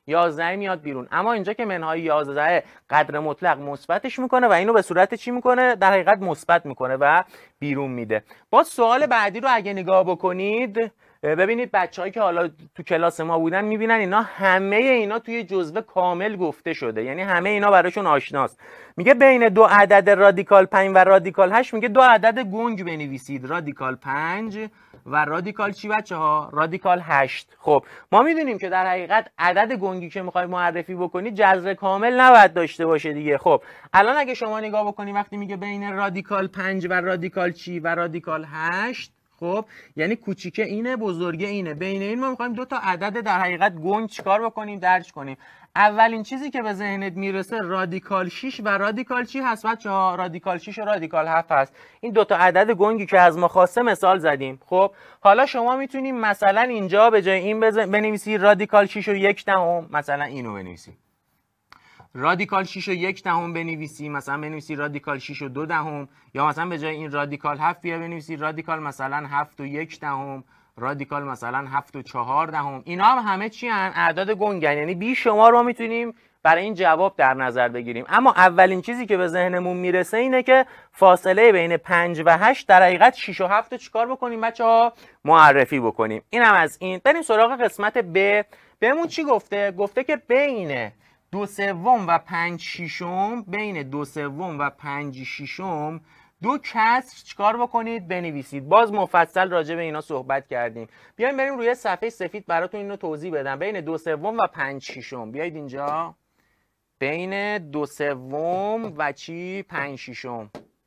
یازده میاد بیرون. اما اینجا که منهای یازده قدر مطلق مثبتش میکنه و اینو به صورت چی میکنه؟ در حقیقت مثبت میکنه و بیرون میده. باز سوال بعدی رو اگه نگاه بکنید ببینید بچه‌هایی که حالا تو کلاس ما بودن میبینن اینا همه اینا توی جزوه کامل گفته شده، یعنی همه اینا براشون آشناست. میگه بین دو عدد رادیکال پنج و رادیکال هشت میگه دو عدد گنگ بنویسید، رادیکال پنج و رادیکال چی بچه ها؟ رادیکال هشت. خب ما میدونیم که در حقیقت عدد گنگی که میخوای معرفی بکنی جذر کامل نباید داشته باشه دیگه. خب الان اگه شما نگاه بکنی وقتی میگه بین رادیکال پنج و رادیکال چی و رادیکال هشت، خب یعنی کوچیکه اینه بزرگه اینه، بین این ما میخوایم دو تا عدد در حقیقت گنگ چیکار بکنیم؟ درج کنیم. اولین چیزی که به ذهنت میرسه رادیکال شش و رادیکال چی هست بچه‌ها؟ رادیکال شش و رادیکال هفت هست. این دو تا عدد گنگی که از ما خواسته مثال زدیم. خب حالا شما میتونیم مثلا اینجا به جای این بنویسی رادیکال شش و یک دهم، مثلا اینو بنویسی. رادیکال شش و یک دهم بنویسی، مثلا بنویسی رادیکال شش و دو دهم، یا مثلا به جای این رادیکال هفت بیا بنویسی رادیکال مثلا هفت و یک دهم، رادیکال مثلا هفت و چهار دهم. اینا هم همه چی هن؟ اعداد گنگن، یعنی بی شمار رو میتونیم برای این جواب در نظر بگیریم. اما اولین چیزی که به ذهنمون میرسه اینه که فاصله بین پنج و هشت در حقیقت شش و هفت رو چیکار بکنیم بچه‌ها؟ معرفی بکنیم. اینم از این. بریم سراغ قسمت ب. بهمون چی گفته؟ گفته که بین دو سوم و پنج شیشم، بین دو سوم و پنج شیشم دو کسر چیکار بکنید؟ بنویسید. باز مفصل راجع به اینا صحبت کردیم. بیایم بریم روی صفحه سفید براتون اینو توضیح بدم. بین دو سوم و پنج شیشم، بیایید اینجا. بین دو سوم و چی؟ پنج شیشم.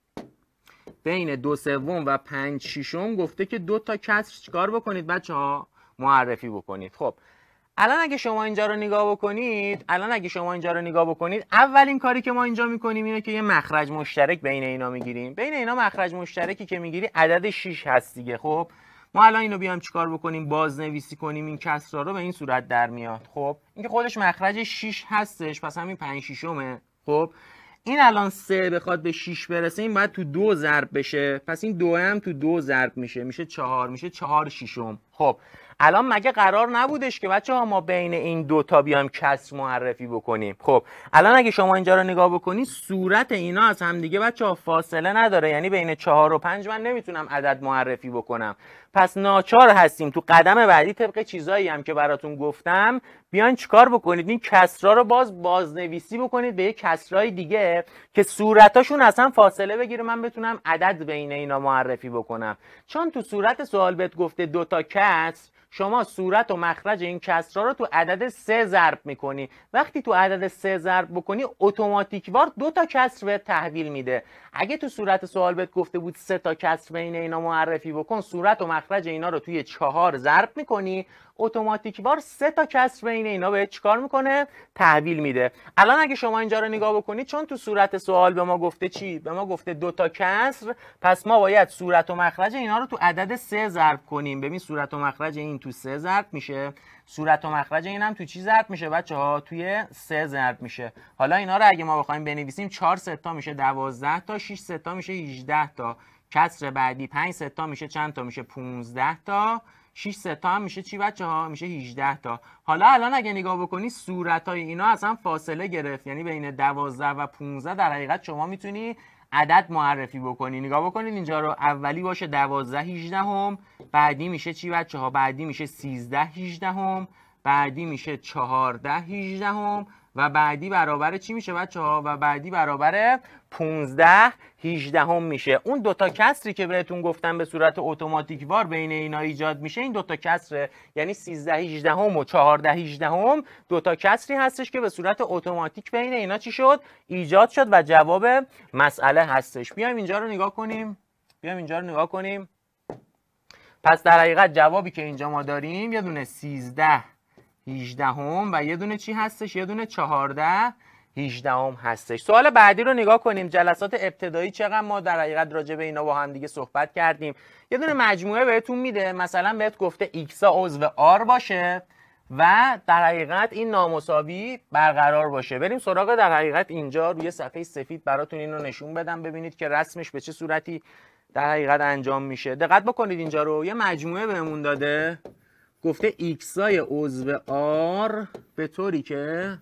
بین دو سوم و پنج شیشم گفته که دو تا کسر چیکار بکنید بچه‌ها؟ معرفی بکنید. خب الان اگه شما اینجا رو نگاه بکنید، الان اگه شما اینجا رو نگاه بکنید، اولین کاری که ما اینجا میکنیم اینه که یه مخرج مشترک بین اینا میگیریم. بین اینا مخرج مشترکی که میگیری عدد شش هست دیگه. خب ما الان اینو بیام چیکار بکنیم؟ بازنویسی کنیم. این کسرا رو به این صورت در میاد. خب این که خودش مخرج شش هستش، پس همین پنج ششمه. خب این الان سه بخواد به شش برسه این باید تو دو ضرب بشه، پس این دو هم تو دو ضرب میشه، میشه چهار، میشه چهار ششم. خب الان مگه قرار نبودش که بچه ها ما بین این دو تا بیایم کسر معرفی بکنیم؟ خب الان اگه شما اینجا رو نگاه بکنید صورت اینا از هم دیگه بچه ها فاصله نداره، یعنی بین چهار و پنج من نمیتونم عدد معرفی بکنم. پس ناچار هستیم تو قدم بعدی طبق چیزایی هم که براتون گفتم بیاین چیکار بکنید؟ این کسرا رو باز بازنویسی بکنید به یک کسرای دیگه که صورتاشون اصلا فاصله بگیره، من بتونم عدد بین اینا معرفی بکنم. چون تو صورت سوال بهت گفته دو تا کسر، شما صورت و مخرج این کسرا رو تو عدد سه ضرب میکنی. وقتی تو عدد سه ضرب بکنی اتوماتیک وار دو تا کسر بهت تحویل میده. اگه تو صورت سوال بهت گفته بود سه تا کسر بین اینا معرفی بکن، صورت و مخرج اینا رو توی چهار ضرب میکنی، اتوماتیک وار سه تا کسر بین اینا بهت چیکار میکنه؟ تحویل میده. الان اگه شما اینجا رو نگاه بکنید، چون تو صورت سوال به ما گفته چی؟ به ما گفته دو تا کسر، پس ما باید صورت و مخرج اینا رو تو عدد سه ضرب کنیم. ببین صورت و مخرج این تو سه ضرب میشه، صورت و مخرج این هم تو چی ضرب میشه بچه‌ها؟ توی سه ضرب میشه. حالا اینا رو اگه ما بخوایم بنویسیم چهار سه تا میشه دوازده تا، شش سه تا میشه هجده تا، کسر بعدی پنج سه تا میشه چند تا؟ میشه پانزده تا، شش سه تا هم میشه چی بچه‌ها؟ میشه هجده تا. حالا الان اگه نگاه بکنی صورتای اینا اصلا فاصله گرفت، یعنی بین دوازده و پانزده در حقیقت شما میتونی عدد معرفی بکنی. نگاه بکنید اینجا رو، اولی باشه دوازده هجدهم، بعدی میشه چی بچه‌ها؟ بعدی میشه سیزده هجدهم، بعدی میشه چهارده هجدهم و بعدی برابر چی میشه بچه‌ها؟ و بعدی برابر پانزده هجدهم میشه. اون دوتا کسری که بهتون گفتم به صورت اتوماتیک وار بین اینا ایجاد میشه، این دوتا کسره، یعنی سیزده هجدهم و چهارده هجدهم دوتا کسری هستش که به صورت اتوماتیک بین اینا چی شد؟ ایجاد شد و جواب مسئله هستش. بیایم اینجا رو نگاه کنیم. بیایم اینجا رو نگاه کنیم. پس در حقیقت جوابی که اینجا ما داریم یه دونه سیزده هجدهم و یه دونه چی هستش؟ یه دونه چهارده هجدهم هستش. سوال بعدی رو نگاه کنیم. جلسات ابتدایی چقدر ما در حقیقت راجع به اینا با هم دیگه صحبت کردیم. یه دونه مجموعه بهتون میده، مثلا بهت گفته ایکس عضو آر باشه و در حقیقت این نامساوی برقرار باشه. بریم سراغ در حقیقت اینجا روی صفحه سفید براتون اینو نشون بدم ببینید که رسمش به چه صورتی در حقیقت انجام میشه. دقت بکنید اینجا رو، یه مجموعه بهمون داده، گفته ایکسای عضو آر به طوری که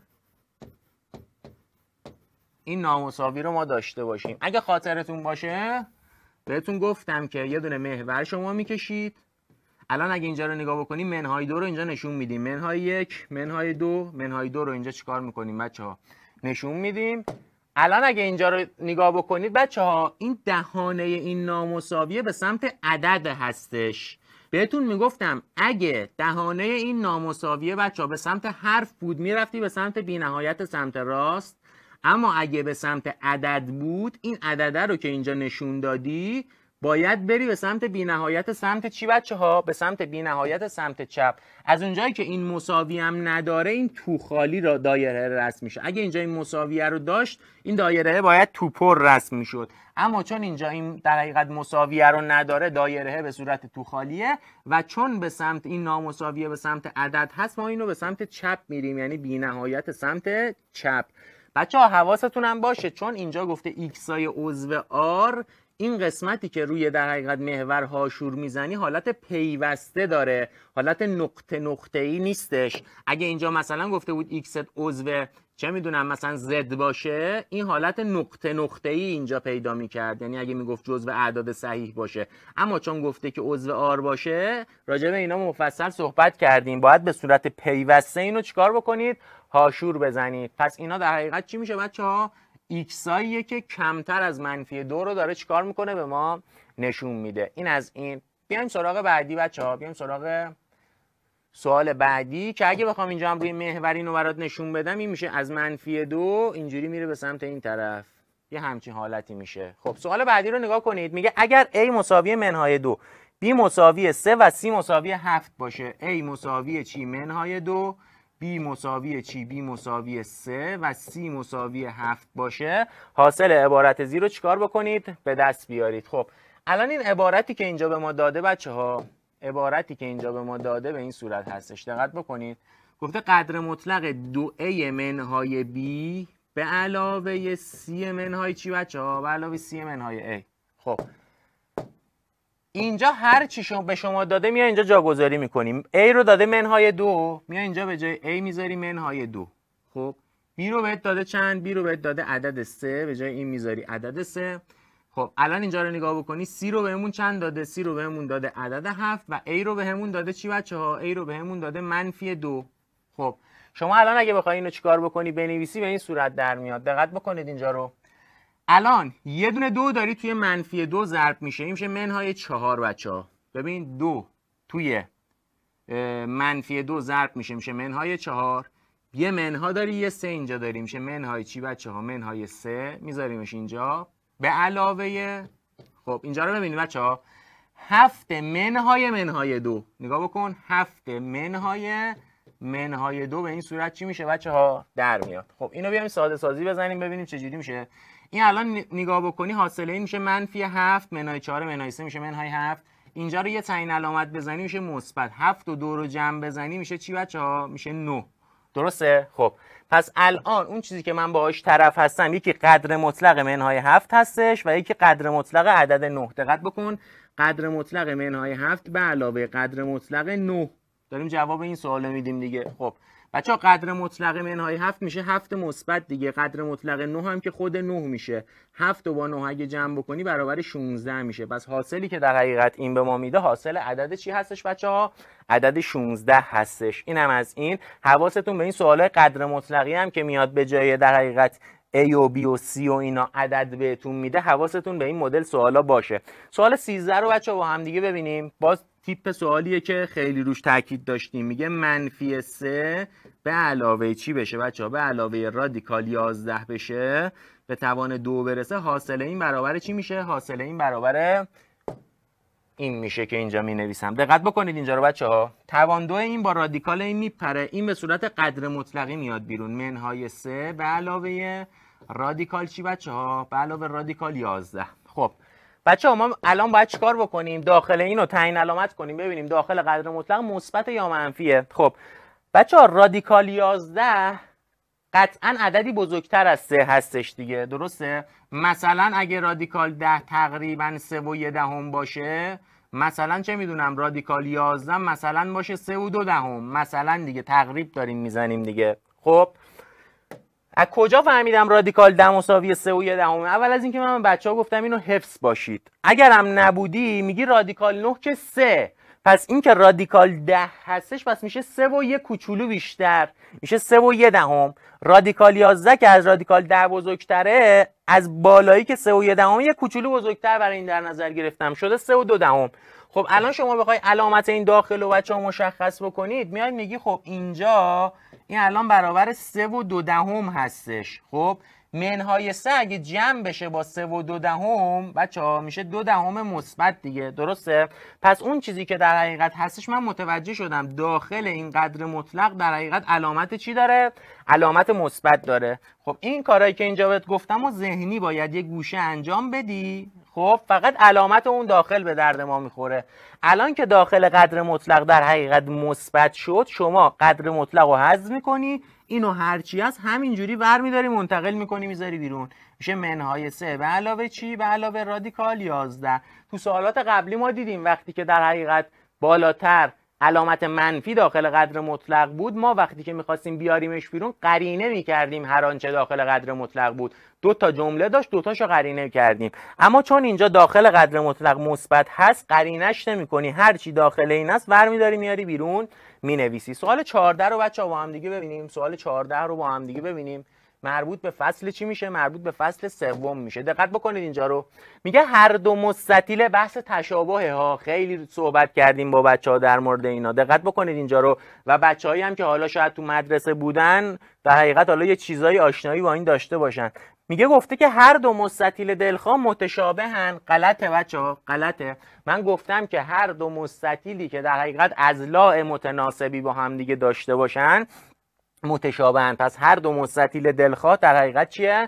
این نامساوی رو ما داشته باشیم. اگه خاطرتون باشه بهتون گفتم که یه دونه محور شما میکشید. الان اگه اینجا رو نگاه بکنیم منهای دو رو اینجا نشون میدیم، منهای یک، منهای دو، منهای دو رو اینجا چیکار میکنیم بچه ها؟ نشون میدیم. الان اگه اینجا رو نگاه بکنید بچه ها، این دهانه این نامساویه به سمت عدد هستش. بهتون میگفتم اگه دهانه این نامساویه بچه ها به سمت حرف بود میرفتی به سمت بی‌نهایت سمت راست، اما اگه به سمت عدد بود این عدده رو که اینجا نشون دادی باید بری به سمت بی‌نهایت سمت چی بچه ها؟ به سمت بی‌نهایت سمت چپ. از اونجایی که این مساوی هم نداره این تو خالی را دایره رسم میشه. اگه اینجا این مساویه رو داشت این دایره باید تو پر رسم میشد، اما چون اینجا این در حقیقت مساویه رو نداره دایره به صورت تو خالیه و چون به سمت این نامساویه به سمت عدد هست ما اینو به سمت چپ میریم، یعنی بی‌نهایت سمت چپ. بچه ها حواستون هم باشه چون اینجا گفته ایکسای عضو آر، این قسمتی که روی در حقیقت محور هاشور میزنی حالت پیوسته داره، حالت نقطه نقطه ای نیستش. اگه اینجا مثلا گفته بود ایکس عضو چه میدونم مثلا زد باشه این حالت نقطه نقطه ای اینجا پیدا میکرد، یعنی اگه میگفت جزو اعداد صحیح باشه. اما چون گفته که عضو آر باشه راجع به اینا مفصل صحبت کردیم، باید به صورت پیوسته اینو چیکار بکنید؟ هاشور بزنید. پس اینا در حقیقت چی میشه بچه ها؟ ایکساییه که کمتر از منفی دو رو داره چیکار میکنه به ما نشون میده. این از این. بیایم سراغ بعدی بچه ها، بیایم سراغ سوال بعدی که اگه بخوام اینجا هم روی محور اینو برات نشون بدم این میشه از منفی دو اینجوری میره به سمت این طرف، یه همچین حالتی میشه. خب سوال بعدی رو نگاه کنید، میگه اگر A مساوی منهای دو، B مساوی سه و C مساوی هفت باشه، A مساوی چی؟ منهای دو، B مساوی چی؟ B مساوی سه و C مساوی هفت باشه، حاصل عبارت زی رو چیکار بکنید؟ به دست بیارید. خب الان این عبارتی که اینجا به ما داده بچه ها، عبارتی که اینجا به ما داده به این صورت هستش. دقت بکنید گفته قدر مطلق دو A منهای B به علاوه C منهای چی بچه ها؟ به علاوه C منهای A. خب اینجا هر چی شما به شما داده میای اینجا جاگذاری میکنیم. A رو داده منهای دو، میای اینجا به جای A میذاری منهای دو. خب B رو بهت داده چند؟ B رو بهت داده عدد سه، به جای این میذاری عدد سه. خب الان اینجا رو نگاه بکنی، C رو بهمون چند داده؟ C رو بهمون داده عدد هفت و A رو بهمون داده چی بچه ها؟ A رو بهمون داده منفی دو. خب شما الان اگه بخوای اینو چیکار بکنی بنویسی به این صورت در میاد. دقت بکنید اینجا رو. الان یه دونه دو داری توی منفی دو ضرب میشه، این میشه منهای چهار بچه ها. ببین دو توی منفی دو ضرب میشه میشه منهای چهار. یه منها داری یه سه اینجا داری میشه منهای چی بچه ها؟ منهای سه میذاریمش اینجا به علاوه. خب اینجا رو ببینید بچه ها، هفت منهای منهای دو. نگاه بکن، هفت منهای منهای دو به این صورت چی میشه بچه ها؟ در میاد. خب اینو بیایم ساده سازی بزنیم ببینیم چجوری میشه. این الان نگاه بکنی حاصله این میشه منفی هفت منهای چهار منهای سه میشه منهای هفت. اینجا رو یه تعیین علامت بزنی میشه مثبت. هفت و دو رو جمع بزنی میشه چی بچه ها؟ میشه نه. درسته؟ خب پس الان اون چیزی که من باهاش طرف هستم یکی قدر مطلق منهای هفت هستش و یکی قدر مطلق عدد نه. دقت بکن، قدر مطلق منهای هفت به علاوه قدر مطلق نه. داریم جواب این سوال میدیم دیگه. خب بچه‌ها قدر مطلق منهای هفت میشه هفت مثبت دیگه، قدر مطلق نه هم که خود نه میشه. هفت و با نه اگه جمع بکنی برابر شانزده میشه. پس حاصلی که در حقیقت این به ما میده حاصل عدد چی هستش بچه‌ها؟ عدد شانزده هستش. اینم از این. حواستون به این سوالای قدر مطلقی هم که میاد به جای در حقیقت A و B و C و اینا عدد بهتون میده، حواستون به این مدل سوالا باشه. سوال سیزده رو بچه‌ها با هم دیگه ببینیم. باز تیپ سوالیه که خیلی روش تاکید داشتیم. میگه منفی سه به علاوه چی بشه بچه‌ها؟ به علاوه رادیکال یازده بشه به توان دو برسه، حاصل این برابر چی میشه؟ حاصل این برابر این میشه که اینجا می نویسم. دقت بکنید اینجا رو بچه‌ها، توان دو این با رادیکال این میپره، این به صورت قدر مطلقی میاد بیرون. منهای سه به علاوه رادیکال چی بچه‌ها؟ به علاوه رادیکال یازده. خب بچه ها ما الان باید چیکار بکنیم؟ داخل اینو تعیین علامت کنیم ببینیم داخل قدر مطلق مثبت یا منفیه. خب بچه ها رادیکال یازده قطعا عددی بزرگتر از سه هستش دیگه، درسته؟ مثلا اگه رادیکال ده تقریبا سه و یه دهم باشه مثلا چه میدونم رادیکال یازده مثلا باشه سه و دو دهم، مثلا دیگه تقریب داریم میزنیم دیگه. خب از کجا فهمیدم رادیکال ده مساوی سه و یک دهم؟ اول از اینکه من بچه ها گفتم اینو حفظ باشید، اگرم نبودی میگی رادیکال نه که سه، پس این که رادیکال ده هستش پس میشه سه و یک کوچولو بیشتر، میشه سه و یک دهم. رادیکال یازده که از رادیکال ده بزرگتره، از بالایی که سه و یک دهم یک کوچولو بزرگتر برای این در نظر گرفتم، شده سه و دو دهم. خب الان شما بخوای علامت این داخل و بچه ها مشخص بکنید، میاد میگی خب اینجا این الان برابر سه و دو دهم هستش. خب منهای سه اگه جمع بشه با سه و دو دهم بچه ها میشه دو دهم مثبت دیگه، درسته؟ پس اون چیزی که در حقیقت هستش من متوجه شدم داخل این قدر مطلق در حقیقت علامت چی داره؟ علامت مثبت داره. خب این کارهایی که اینجا بهت گفتم و ذهنی باید یه گوشه انجام بدی. خب فقط علامت اون داخل به درد ما میخوره. الان که داخل قدر مطلق در حقیقت مثبت شد، شما قدر مطلق رو حذف میکنی، اینو هرچی هست همینجوری ور میداری منتقل میکنی میذاری بیرون، میشه منهای سه به علاوه چی؟ به علاوه رادیکال یازده. تو سوالات قبلی ما دیدیم وقتی که در حقیقت بالاتر علامت منفی داخل قدر مطلق بود، ما وقتی که میخواستیم بیاریمش بیرون قرینه میکردیم هر آنچه داخل قدر مطلق بود. دو تا جمله داشت، دو تاشو قرینه کردیم. اما چون اینجا داخل قدر مطلق مثبت هست قرینش نمی‌کنی، هر چی داخل این است ور می‌داری میاری بیرون مینویسی. سوال چهارده رو بچه‌ها با هم دیگه ببینیم. سوال چهارده رو با هم دیگه ببینیم. مربوط به فصل چی میشه؟ مربوط به فصل سوم میشه. دقت بکنید اینجا رو. میگه هر دو مستطیل، بحث تشابه ها، خیلی صحبت کردیم با بچه‌ها در مورد اینا. دقت بکنید اینجا رو. و بچه‌هایی هم که حالا شاید تو مدرسه بودن در حقیقت حالا یه چیزای آشنایی با این داشته باشن. میگه گفته که هر دو مستطیل دلخواه متشابهن. غلطه بچه‌ها، غلطه. من گفتم که هر دو مستطیلی که در حقیقت اضلاع متناسبی با هم دیگه داشته باشن متشابهن. پس هر دو مستطیل دلخواه در حقیقت چیه؟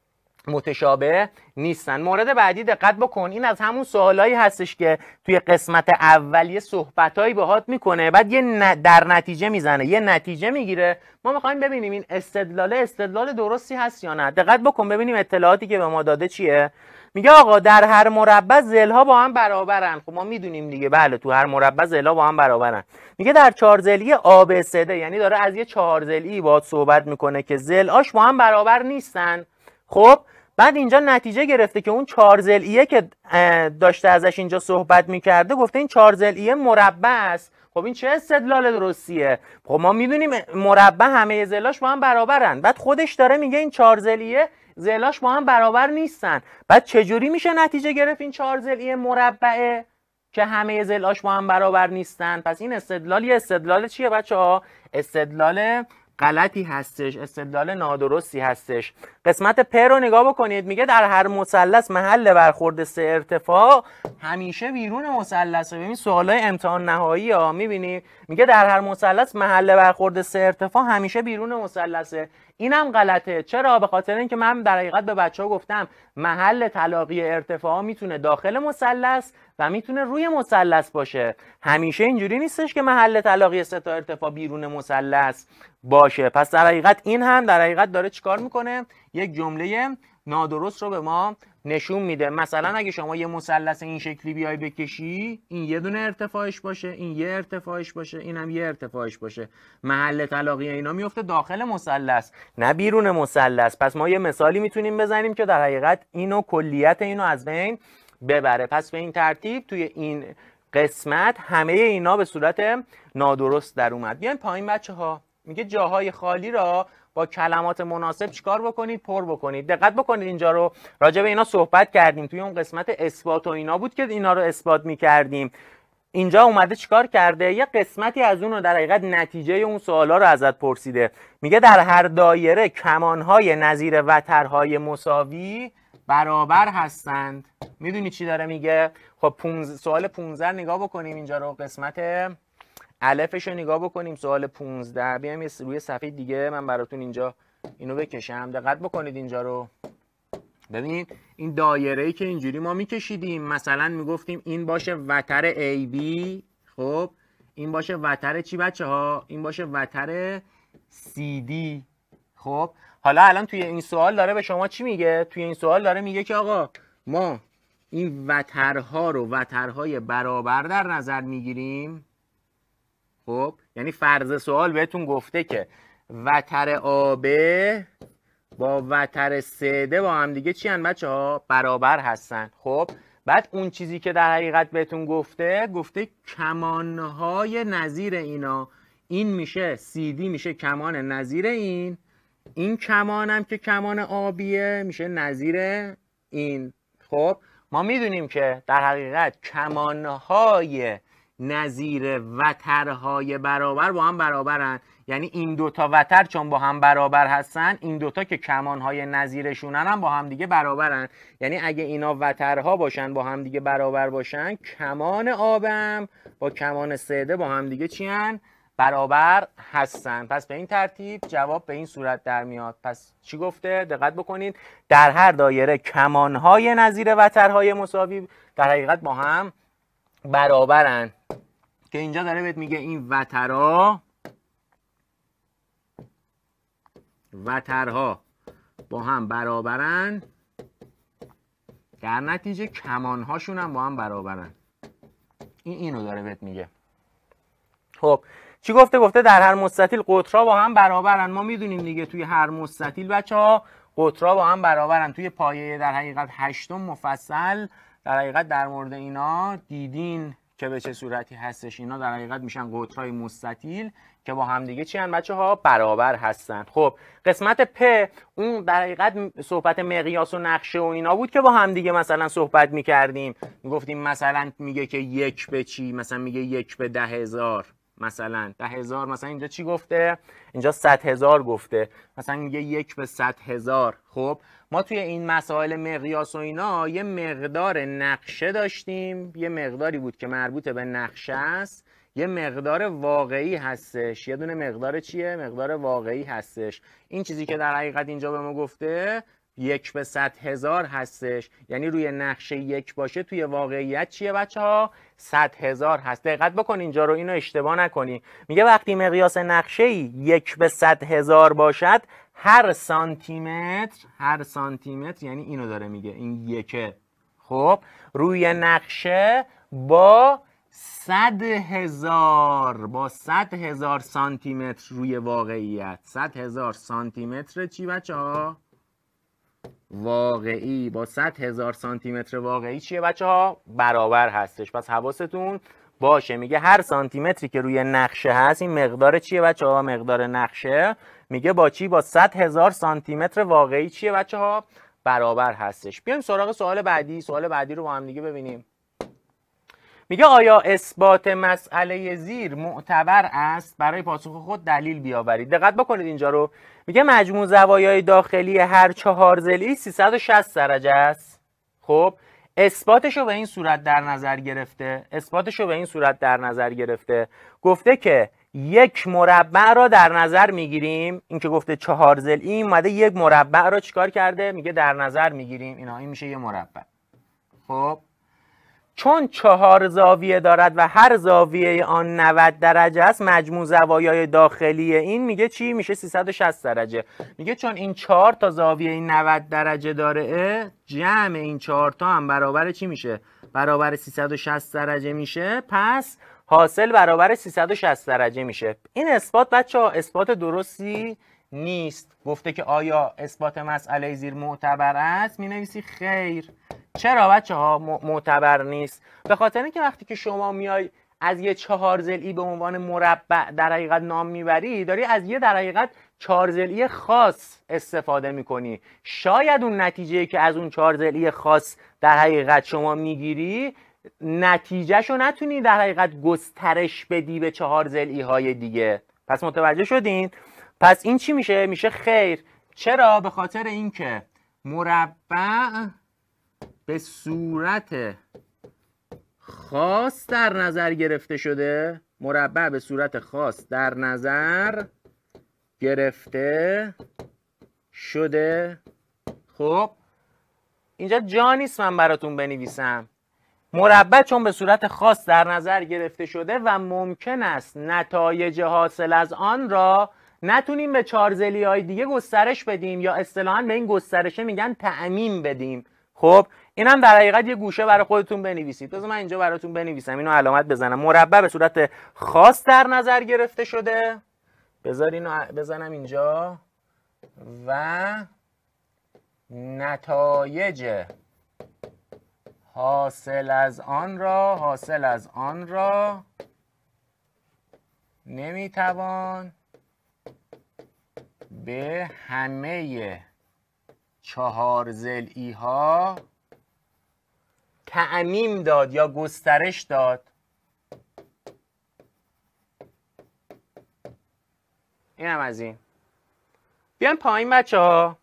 متشابه نیستن. مورد بعدی دقت بکن، این از همون سوالایی هستش که توی قسمت اولیه صحبتایی باهات میکنه، بعد یه ن... در نتیجه میزنه، یه نتیجه میگیره. ما میخوایم ببینیم این استدلال استدلال درستی هست یا نه. دقت بکن ببینیم اطلاعاتی که به ما داده چیه. میگه آقا در هر مربع ضلع‌ها با هم برابرن. خب ما میدونیم دیگه، بله تو هر مربع ضلع‌ها با هم برابرن. میگه در چهار ضلعی آ ب س د، یعنی داره از یه چهار ضلعی باهات صحبت میکنه که ضلعاش با هم برابر نیستن. خب بعد اینجا نتیجه گرفته که اون چهار ضلعیه که داشته ازش اینجا صحبت میکرده گفته این چهار ضلعیه مربع است. خب این چه استدلال درستیه؟ خب ما میدونیم مربع همه ضلعاش با هم برابرن. بعد خودش داره میگه این چهار ضلعیه ضلعاش با هم برابر نیستن. بعد چجوری میشه نتیجه گرفت این چهار ضلعیه مربعه که همه ضلعاش با هم برابر نیستن؟ پس این استدلال یه استدلال چیه بچه‌ها؟ استدلال غلطی هستش، استدلال نادرستی هستش. قسمت پ رو نگاه بکنید. میگه در هر مثلث محل برخورد سه ارتفاع همیشه بیرون مثلثه. ببین سوالای امتحان نهایی ها میبینی میگه در هر مثلث محل برخورد سه ارتفاع همیشه بیرون مثلثه. اینم غلطه. چرا؟ به خاطر اینکه من در حقیقت به بچه‌ها گفتم محل تلاقی ارتفاع میتونه داخل مثلث و میتونه روی مثلث باشه. همیشه اینجوری نیستش که محل تلاقی سه تا ارتفاع بیرون مثلث باشه. پس در حقیقت این هم در حقیقت داره چیکار میکنه؟ یک جمله نادرست رو به ما نشون میده. مثلا اگه شما یه مثلث این شکلی بیای بکشی، این یه دونه ارتفاعش باشه، این یه ارتفاعش باشه، اینم یه ارتفاعش باشه، محل تلاقی اینا میفته داخل مثلث نه بیرون مثلث. پس ما یه مثالی میتونیم بزنیم که در حقیقت اینو کلیت اینو از بین ببره. پس به این ترتیب توی این قسمت همه اینا به صورت نادرست در اومد. بیاین پایین بچه‌ها. میگه جاهای خالی را با کلمات مناسب چیکار بکنید؟ پر بکنید. دقت بکنید اینجا رو راجع به اینا صحبت کردیم. توی اون قسمت اثبات و اینا بود که اینا رو اثبات می‌کردیم. اینجا اومده چیکار کرده؟ یه قسمتی از اون رو در حقیقت نتیجه اون سوالا رو ازت پرسیده. میگه در هر دایره کمانهای نظیر وترهای مساوی برابر هستند. میدونی چی داره میگه؟ خب پونز... سوال پانزده نگاه بکنیم اینجا رو، قسمت الفش رو نگاه بکنیم. سوال پانزده بیایم روی صفحه دیگه من براتون اینجا اینو بکشم. دقت بکنید اینجا رو. ببینید این دایره‌ای که اینجوری ما میکشیدیم، مثلا میگفتیم این باشه وتر ای بی، خب این باشه وتر چی بچه‌ها؟ این باشه وتر سی دی. خب حالا الان توی این سوال داره به شما چی میگه؟ توی این سوال داره میگه که آقا ما این وترها رو وترهای برابر در نظر میگیریم. خب یعنی فرض سوال بهتون گفته که وتر آب با وتر سه با هم دیگه چی هن بچه ها؟ برابر هستن. خب بعد اون چیزی که در حقیقت بهتون گفته گفته کمانهای نظیر اینا، این میشه سی دی میشه کمان نظیر این، این کمان هم که کمان آبیه میشه نظیر این. خب ما میدونیم که در حقیقت کمانهای نظیر وترهای برابر با هم برابرن، یعنی این دوتا وتر چون با هم برابر هستن، این دوتا که کمانهای نظیرشونن هم با هم دیگه برابرن. یعنی اگه اینا وترها باشن با هم دیگه برابر باشن، کمان آبم با کمان سده با هم دیگه چی هن؟ برابر هستن. پس به این ترتیب جواب به این صورت در میاد. پس چی گفته؟ دقت بکنید، در هر دایره کمانهای نظیر وترهای مساوی در حقیقت با هم برابرن، که اینجا داره بهت میگه این وترها وترها با هم برابرن، در نتیجه کمانهاشون هم با هم برابرن. این اینو داره بهت میگه. خب چی گفته؟ گفته در هر مستطیل قطرها با هم برابرن. ما میدونیم دیگه توی هر مستطیل بچه‌ها قطرها با هم برابرن. توی پایه در حقیقت هشتم مفصل در حقیقت در مورد اینا دیدین که به چه صورتی هستش. اینا در حقیقت میشن قطرهای مستطیل که با هم دیگه چی هن بچه‌ها؟ برابر هستن. خب قسمت پ اون در حقیقت صحبت مقیاس و نقشه و اینا بود که با هم دیگه مثلا صحبت میکردیم، میگفتیم مثلا میگه که یک به چی، مثلا میگه یک به ده هزار، مثلا ده هزار، مثلا اینجا چی گفته؟ اینجا صد هزار گفته، مثلا میگه یک به صد هزار. خب ما توی این مسائل مقیاس و اینا یه مقدار نقشه داشتیم، یه مقداری بود که مربوط به نقشه است، یه مقدار واقعی هستش. یه دونه مقدار چیه؟ مقدار واقعی هستش. این چیزی که در حقیقت اینجا به ما گفته یک به صد هزار هستش، یعنی روی نقشه یک باشه، توی واقعیت چیه بچه ها؟ صد هزار هست. دقت بکن اینجا رو، اینو اشتباه نکنی. میگه وقتی مقیاس نقشه ای یک به صد هزار باشد، هر سانتی متر هر سانتی متر یعنی اینو داره میگه، این یکه. خب روی نقشه با صد هزار با صد هزار سانتی متر روی واقعیت، صد هزار سانتی متر چی بچه ها؟ واقعی، با صد هزار سانتی متر واقعی چیه بچه ها؟ برابر هستش. پس حواستون باشه، میگه هر سانتی متری که روی نقشه هست، این مقدار چیه بچه ها؟ مقدار نقشه. میگه با چی؟ با صد هزار سانتی متر واقعی چیه بچه ها؟ برابر هستش. بیایم سراغ سوال بعدی. سوال بعدی رو با هم دیگه ببینیم. میگه آیا اثبات مسئله زیر معتبر است؟ برای پاسخ خود دلیل بیاورید. دقت بکنید اینجا رو. میگه مجموع زوایای داخلی هر چهار ضلعی سیصد و شصت درجه است. خب اثباتش رو به این صورت در نظر گرفته. اثباتش رو به این صورت در نظر گرفته. گفته که یک مربع را در نظر میگیریم. این که گفته چهار ضلعی، اومده یک مربع را چیکار کرده؟ میگه در نظر میگیریم. اینا این میشه یه مربع. خب چون چهار زاویه دارد و هر زاویه آن نود درجه است، مجموع زوایای داخلی این میگه چی؟ میشه سیصد و شصت درجه. میگه چون این چهار تا زاویه نود درجه داره، جمع این چهار تا هم برابر چی میشه؟ برابر سیصد و شصت درجه میشه. پس حاصل برابر سیصد و شصت درجه میشه. این اثبات بچه‌ها اثبات درستی نیست. گفته که آیا اثبات مسئله زیر معتبر است؟ می نویسی خیر. چرا بچه ها معتبر نیست؟ به خاطر اینکه وقتی که شما میای از یه چهار ضلعی به عنوان مربع در حقیقت نام میبری، داری از یه در حقیقت چهار ضلعی خاص استفاده میکنی. شاید اون نتیجه که از اون چهار ضلعی خاص در حقیقت شما میگیری، نتیجهشو نتونی در حقیقت گسترش بدی به چهار ضلعی های دیگه. پس متوجه شدین؟ پس این چی میشه؟ میشه خیر. چرا؟ به خاطر اینکه مربع به صورت خاص در نظر گرفته شده. مربع به صورت خاص در نظر گرفته شده. خب اینجا جا نیست من براتون بنویسم. مربع چون به صورت خاص در نظر گرفته شده و ممکن است نتایج حاصل از آن را نتونیم به چهار ضلعی های دیگه گسترش بدیم، یا اصطلاحاً به این گسترشه میگن تعمیم بدیم. خب اینم در حقیقت یه گوشه برای خودتون بنویسید. بذار من اینجا براتون بنویسم، اینو علامت بزنم. مربع به صورت خاص در نظر گرفته شده. بذار اینو بزنم اینجا. و نتایج حاصل از آن را حاصل از آن را نمیتوان به همه چهار ضلعی ها تعمیم داد یا گسترش داد. این هم از این. بیان پایین بچه ها.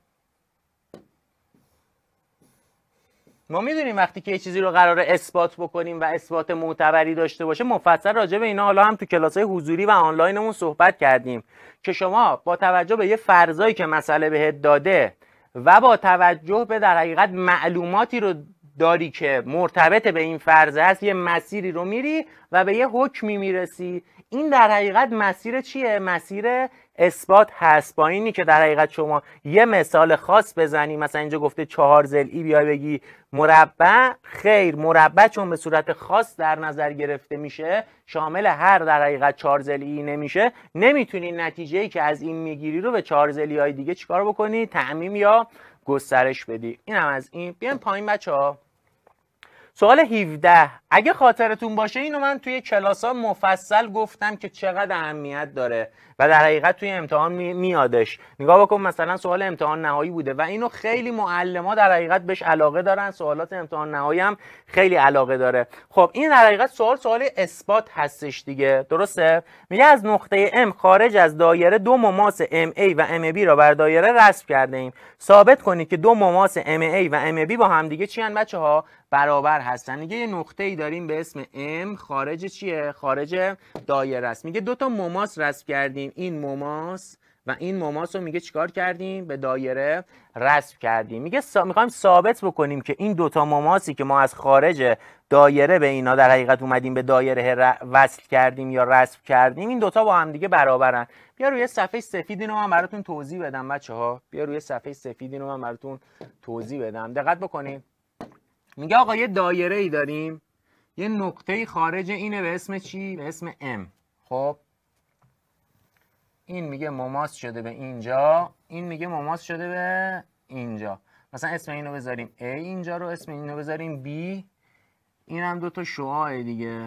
ما میدونیم وقتی که یه چیزی رو قراره اثبات بکنیم و اثبات معتبری داشته باشه، مفصل راجع به اینا حالا هم تو کلاس‌های حضوری و آنلاینمون صحبت کردیم که شما با توجه به یه فرضایی که مسئله بهت داده و با توجه به در حقیقت معلوماتی رو داری که مرتبط به این فرض هست، یه مسیری رو میری و به یه حکمی میرسی. این در حقیقت مسیر چیه؟ مسیر اثبات هست. با اینی که در حقیقت شما یه مثال خاص بزنی، مثلا اینجا گفته چهار ضلعی، بیای بگی مربع، خیر، مربع چون به صورت خاص در نظر گرفته میشه، شامل هر در حقیقت چهار ضلعی نمیشه، نمیتونی نتیجه‌ای که از این میگیری رو به چهار ضلعی‌های دیگه چیکار بکنی؟ تعمیم یا گسترش بدی. این هم از این. بیایم پایین بچه‌ها. سوال هفده. اگه خاطرتون باشه اینو من توی کلاس‌ها مفصل گفتم که چقدر اهمیت داره و در حقیقت توی امتحان می... میادش. نگاه بکن، مثلا سوال امتحان نهایی بوده و اینو خیلی معلم‌ها در حقیقت بهش علاقه دارن. سوالات امتحان نهایی هم خیلی علاقه داره. خب این در حقیقت سوال سوال اثبات هستش دیگه، درسته؟ میگه از نقطه M خارج از دایره دو مماس ام ای و ام بی را بر دایره رسم کرده ایم. ثابت کنید که دو مماس ام ای و ام بی با هم دیگه چی ان بچه‌ها؟ برابر هستن. میگه یه نقطه‌ای داریم به اسم M، خارج چیه؟ خارج دایره است. میگه دو تا مماس رسم کردیم، این مماس و این مماس رو میگه چیکار کردیم؟ به دایره رسم کردیم. میگه سا... میخوایم ثابت بکنیم که این دو تا مماسی که ما از خارج دایره به اینا در حقیقت اومدیم به دایره ر... وصل کردیم یا رسم کردیم، این دوتا با هم دیگه برابرن. بیا روی صفحه سفید اینو من براتون توضیح بدم بچه‌ها. بیا روی صفحه سفید اینو من براتون توضیح بدم. دقت بکنید. میگه آقا یه دایره ای داریم، یه نقطه خارج اینه به اسم چی؟ به اسم M. خب این میگه مماس شده به اینجا، این میگه مماس شده به اینجا. مثلا اسم اینو بذاریم A، اینجا رو اسم اینو بذاریم B. این هم دو تا شعاع دیگه.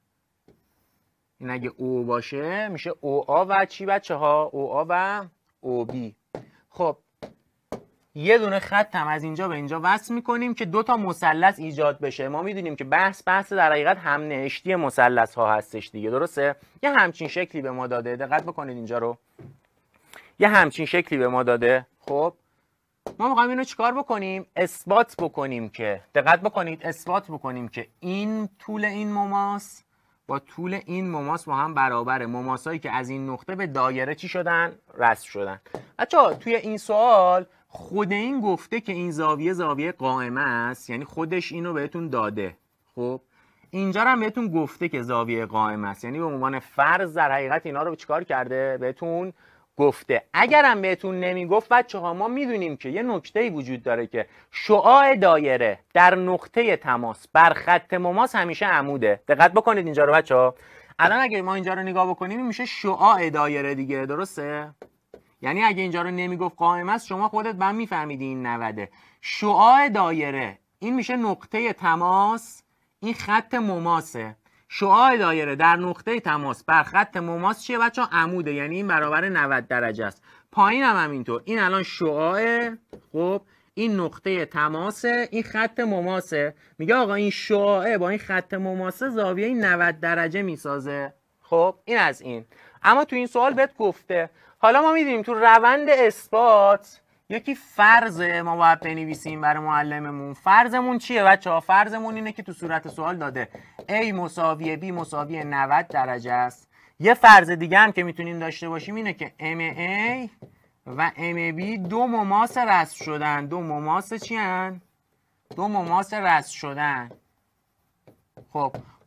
این اگه O باشه میشه او آ و چی بچه ها؟ او آ و او بی. خب یه دونه خط هم از اینجا به اینجا وصل میکنیم که دو تا مثلث ایجاد بشه. ما میدونیم که بحث بحث در حقیقت هم نهشتی مثلث ها هستش دیگه، درسته؟ یه همچین شکلی به ما داده. دقت بکنید اینجا رو. یه همچین شکلی به ما داده. خب ما میخوایم اینو چیکار بکنیم؟ اثبات بکنیم که، دقت بکنید، اثبات بکنیم که این طول این مماس با طول این مماس با هم برابره. مماسایی که از این نقطه به دایره چی شدن؟ رسم شدن. بچه‌ها توی این سوال خود این گفته که این زاویه زاویه قائمه است، یعنی خودش اینو بهتون داده. خب اینجا هم بهتون گفته که زاویه قائمه است، یعنی به عنوان فرض در حقیقت اینا رو چیکار کرده؟ بهتون گفته. اگرم بهتون نمیگفت بچه‌ها، ما میدونیم که یه نکته‌ای وجود داره که شعاع دایره در نقطه تماس بر خط مماس همیشه عموده. دقت بکنید اینجا رو بچه‌ها. الان اگه ما اینجا رو نگاه بکنیم این میشه شعاع دایره دیگه، درسته؟ یعنی اگه اینجا رو نمیگفت قائمه است، شما خودت بعد میفهمیدی این نوده. شعاع دایره این میشه نقطه تماس، این خط مماسه. شعاع دایره در نقطه تماس بر خط مماس چیه بچه‌ها؟ عموده، یعنی این برابر نود درجه است. پایین هم همینطور. این الان شعاع، خب این نقطه تماسه، این خط مماسه. میگه آقا این شعاع با این خط مماسه زاویه نود درجه میسازه. خب این از این. اما تو این سوال بهت گفته. حالا ما میدونیم تو روند اثبات یکی فرضه ما باید بنویسیم برای معلممون. فرضمون چیه بچه‌ها؟ فرضمون اینه که تو صورت سوال داده A مساوی B مساوی نود درجه است. یه فرض دیگه هم که میتونیم داشته باشیم اینه که ام ای و ام بی دو مماس رسم شدن. دو مماس چی هن؟ دو مماس رسم شدن. خب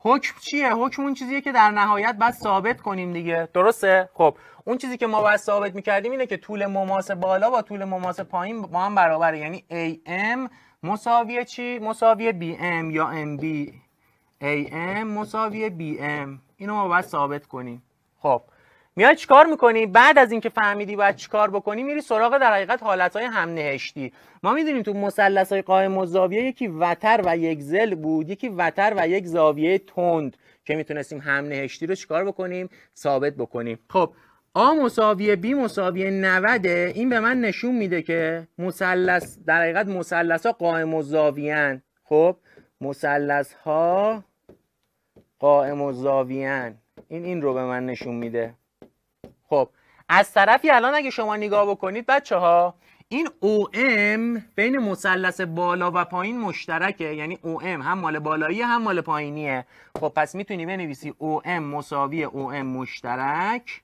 حکم چیه؟ حکم اون چیزیه که در نهایت باید ثابت کنیم دیگه، درسته؟ خب اون چیزی که ما باید ثابت میکردیم اینه که طول مماس بالا با طول مماس پایین با هم برابره، یعنی ای ام مساویه چی؟ مساویه بی ام یا ام بی. ای ام مساویه بی ام. اینو ما باید ثابت کنیم. خب میای چیکار میکنی؟ بعد از اینکه فهمیدی باید چیکار بکنی میری سراغ در حقیقت حالتهای هم نهشتی. ما میدونیم تو مثلث‌های قائم الزاویه یکی وتر و یک ضلع بود، یکی وتر و یک زاویه تند که میتونستیم هم نهشتی رو چیکار بکنیم؟ ثابت بکنیم. خب آ مساویه بی مساویه نود، این به من نشون میده که مثلث در حقیقت مثلث‌ها قائم الزاویه‌اند. خب مثلث‌ها قائم الزاویه‌اند. این این رو به من نشون میده. خب از طرفی الان اگه شما نگاه بکنید بچه ها، این او ام بین مثلث بالا و پایین مشترکه، یعنی او ام هم مال بالایی هم مال پایینیه. خب پس میتونی بنویسی او ام مساوی او ام مشترک.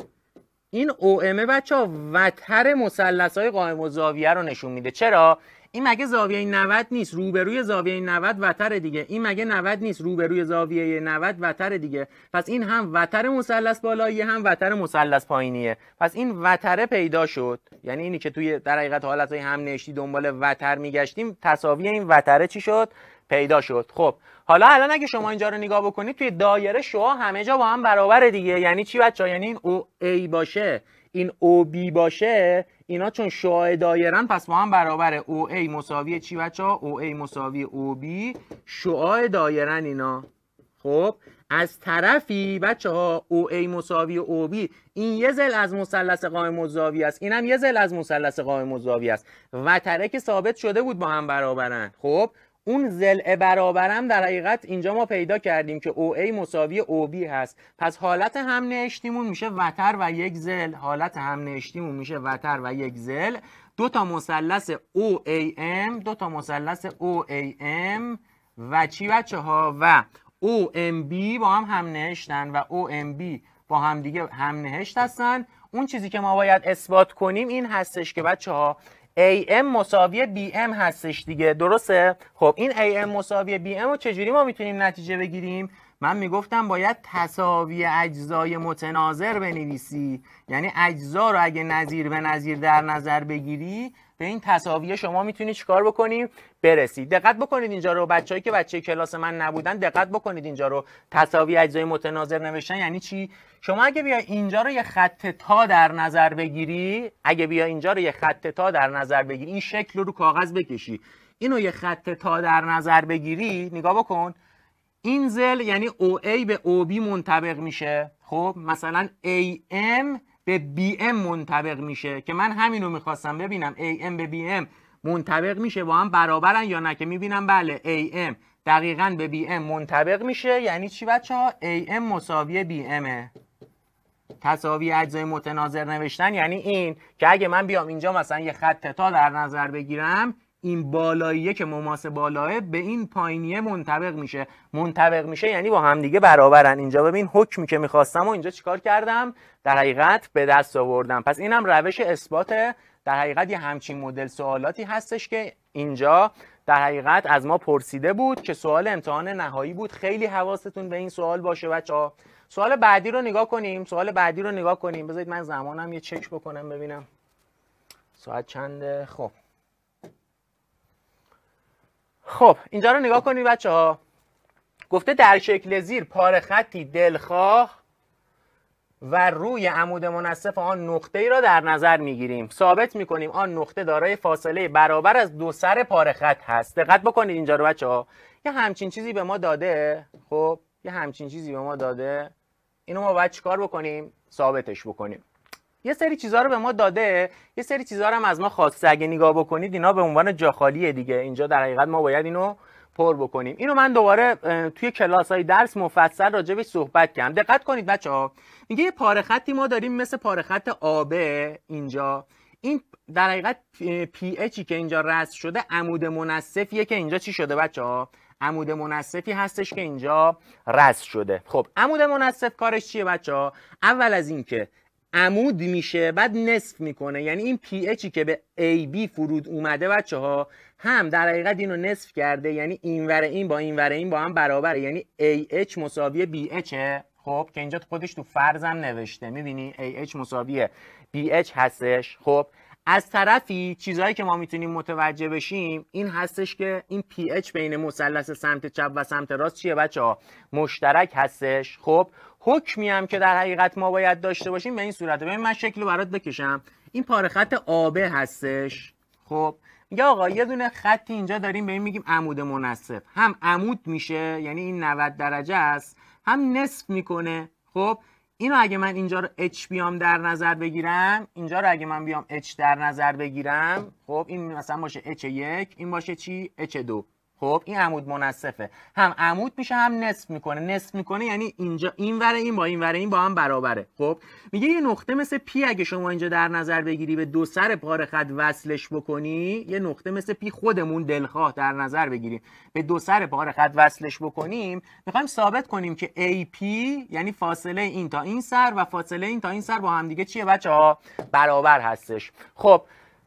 این او ام بچه ها وتر مثلث های قائم الزاویه رو نشون میده. چرا؟ این مگه زاویه نود نیست؟ روبروی زاویه نود وتر دیگه. این مگه نود نیست؟ روبروی زاویه نود وتر دیگه. پس این هم وتر مثلث بالایی هم وتر مثلث پایینیه. پس این وتر پیدا شد. یعنی اینی که توی در حقیقت حالتهای هم نهشتی دنبال وتر میگشتیم، تساوی این وتره چی شد؟ پیدا شد. خب حالا الان اگه شما اینجا رو نگاه بکنید توی دایره شعاع همه جا با هم برابره دیگه. یعنی چی بچه‌ها؟ یعنی این او ای باشه، این او بی باشه، اینا چون شعاع دایره‌ن پس با هم برابره. او ای مساوی چی بچه‌ها؟ او ای مساوی او بی، شعاع دایره‌ن اینا. خب از طرفی بچه‌ها او ای مساوی او بی، این یه ضلع از مثلث قائم الزاویه است، اینم یه ضلع از مثلث قائم الزاویه است. وتره که ثابت شده بود با هم برابرن. خب اون ضلع برابرم در حقیقت اینجا ما پیدا کردیم که او ای مساوی او بی هست. پس حالت هم نهشتیمون میشه وتر و یک ضلع. حالت هم نهشتیمون میشه وتر و یک ضلع. دو تا مثلث او ای ام، دو تا مثلث او ای ام و چی بچه ها؟ و او ام بی با هم هم نهشتن و او ام بی با هم دیگه هم نهشت هستن. اون چیزی که ما باید اثبات کنیم این هستش که بچه ها ای ام مساوی بی ام هستش دیگه، درسته؟ خب این ای ام مساوی بی ام رو چجوری ما میتونیم نتیجه بگیریم؟ من میگفتم باید تساوی اجزای متناظر بنویسی، یعنی اجزا رو اگه نظیر به نظیر در نظر بگیری به این تساوی شما میتونی چیکار بکنی؟ برسی. دقت بکنید اینجا رو بچه‌ای که بچه کلاس من نبودن، دقت بکنید اینجا رو. تساوی اجزای متناظر نوشتن یعنی چی؟ شما اگه بیا اینجا رو یه خط تا در نظر بگیری، اگه بیا اینجا رو یه خط تا در نظر بگیری، این شکل رو رو کاغذ بکشی، اینو یه خط تا در نظر بگیری، نگاه بکن، این ضلع یعنی او ای به او بی منطبق میشه. خب مثلا ای ام به بی ام منطبق میشه که من همینو میخواستم ببینم ای ام به بی ام منطبق میشه، با هم برابرن یا نه، که میبینم بله ای ام دقیقاً به بی ام منطبق میشه. یعنی چی بچه ها؟ ای ام مساوی بی امه. تساوی اجزای متناظر نوشتن یعنی این که اگه من بیام اینجا مثلا یه خط تا در نظر بگیرم، این بالاییه که مماس بالاه به این پایینیه منطبق میشه. منطبق میشه یعنی با هم دیگه برابرن. اینجا ببین حکمی که میخواستم و اینجا چیکار کردم؟ در حقیقت به دست آوردم. پس اینم روش اثبات در حقیقت یه همچین مدل سوالاتی هستش که اینجا در حقیقت از ما پرسیده بود که سوال امتحان نهایی بود. خیلی حواستون به این سوال باشه بچه‌ها. سوال بعدی رو نگاه کنیم. سوال بعدی رو نگاه کنیم. بذارید من زمانم یه چک بکنم ببینم ساعت چنده. خب خب اینجا رو نگاه کنید بچه ها. گفته در شکل زیر پاره خطی دلخواه و روی عمود منصف آن نقطه ای را در نظر میگیریم. ثابت میکنیم آن نقطه دارای فاصله برابر از دو سر پاره خط هست. دقت بکنید اینجا رو بچه ها. یه همچین چیزی به ما داده. خب یه همچین چیزی به ما داده. اینو ما باید چیکار بکنیم؟ ثابتش بکنیم. یه سری چیزها رو به ما داده، یه سری چیزها رو هم از ما خواسته. اگه نگاه بکنید اینا به عنوان جا خالیه دیگه. اینجا در حقیقت ما باید اینو پر بکنیم. اینو من دوباره توی کلاس‌های درس مفصل راجعش صحبت کردم. دقت کنید بچه‌ها. میگه یه پاره خطی ما داریم مثل پاره خط آبه اینجا. این در حقیقت پی اچی که اینجا رسم شده عمود منصفیه که اینجا چی شده بچه‌ها؟ عمود منصفی هستش که اینجا رسم شده. خب عمود منصف کارش چیه بچه‌ها؟ اول از این که عمود میشه بعد نصف میکنه، یعنی این پی اچی که به ای بی فرود اومده بچه ها هم در حقیقت اینو نصف کرده، یعنی این ور این با این ور این با هم برابره، یعنی ای اچ مساوی بی اچه. خب که اینجا خودش تو فرضم نوشته، میبینی ای اچ مساوی بی اچ هستش. خب از طرفی چیزهایی که ما میتونیم متوجه بشیم این هستش که این پی اچ بین مثلث سمت چپ و سمت راست چیه بچه ها؟ مشترک هستش. خب حکمی هم که در حقیقت ما باید داشته باشیم به این صورته. ببین من شکل رو برات بکشم، این پاره خط آبه هستش. خب میگه آقا یه دونه خطی اینجا داریم به این میگیم عمود منصف، هم عمود میشه یعنی این نود درجه است، هم نصف میکنه. خب اینو اگه من اینجا رو H بیام در نظر بگیرم، اینجا رو اگه من بیام H در نظر بگیرم، خب این مثلا باشه اچ یک، این باشه چی؟ اچ دو. خب این عمود منصفه، هم عمود میشه هم نصف میکنه. نصف میکنه یعنی اینجا این ور این با این ور این با هم برابره. خب میگه یه نقطه مثل پی اگه شما اینجا در نظر بگیری به دو سر پاره خط وصلش بکنی، یه نقطه مثل پی خودمون دلخواه در نظر بگیریم به دو سر پاره خط وصلش بکنیم، میخوایم ثابت کنیم که ای پی یعنی فاصله این تا این سر و فاصله این تا این سر با هم دیگه چیه بچه‌ها؟ برابر هستش. خب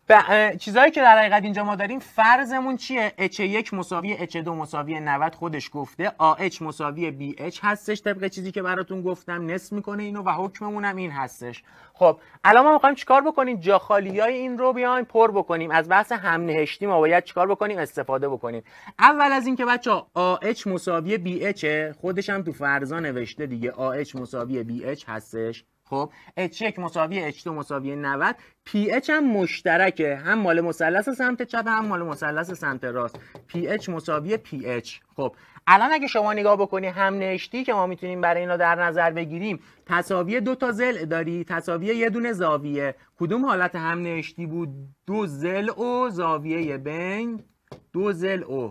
چیزایی که در حقیقت اینجا ما داریم فرضمون چیه؟ اچ یک مساوی اچ دو مساوی نود خودش گفته، آ اچ مساوی بی اچ هستش طبق چیزی که براتون گفتم، نصف میکنه اینو و حکممون هم این هستش. خب الان ما میخوایم چیکار بکنیم؟ جا خالیای این رو بیایم پر بکنیم. از بحث هم نهشتی ما باید چیکار بکنیم؟ استفاده بکنیم. اول از این که بچا آ اچ مساوی بی اچ، خودش هم تو فرضا نوشته دیگه، آ اچ مساوی بی اچ هستش. خب اچ یک مساوی اچ دو مساوی نود، پی اچ هم مشترکه، هم مال مثلث سمت چپ هم مال مثلث سمت راست، پی اچ مساوی پی اچ. خب الان اگه شما نگاه بکنی هم نهشتی که ما میتونیم برای اینا در نظر بگیریم، تساوی دو تا ضلع داری، تساوی یه دونه زاویه. کدوم حالت هم نهشتی بود؟ دو ضلع و زاویه بین، دو ضلع و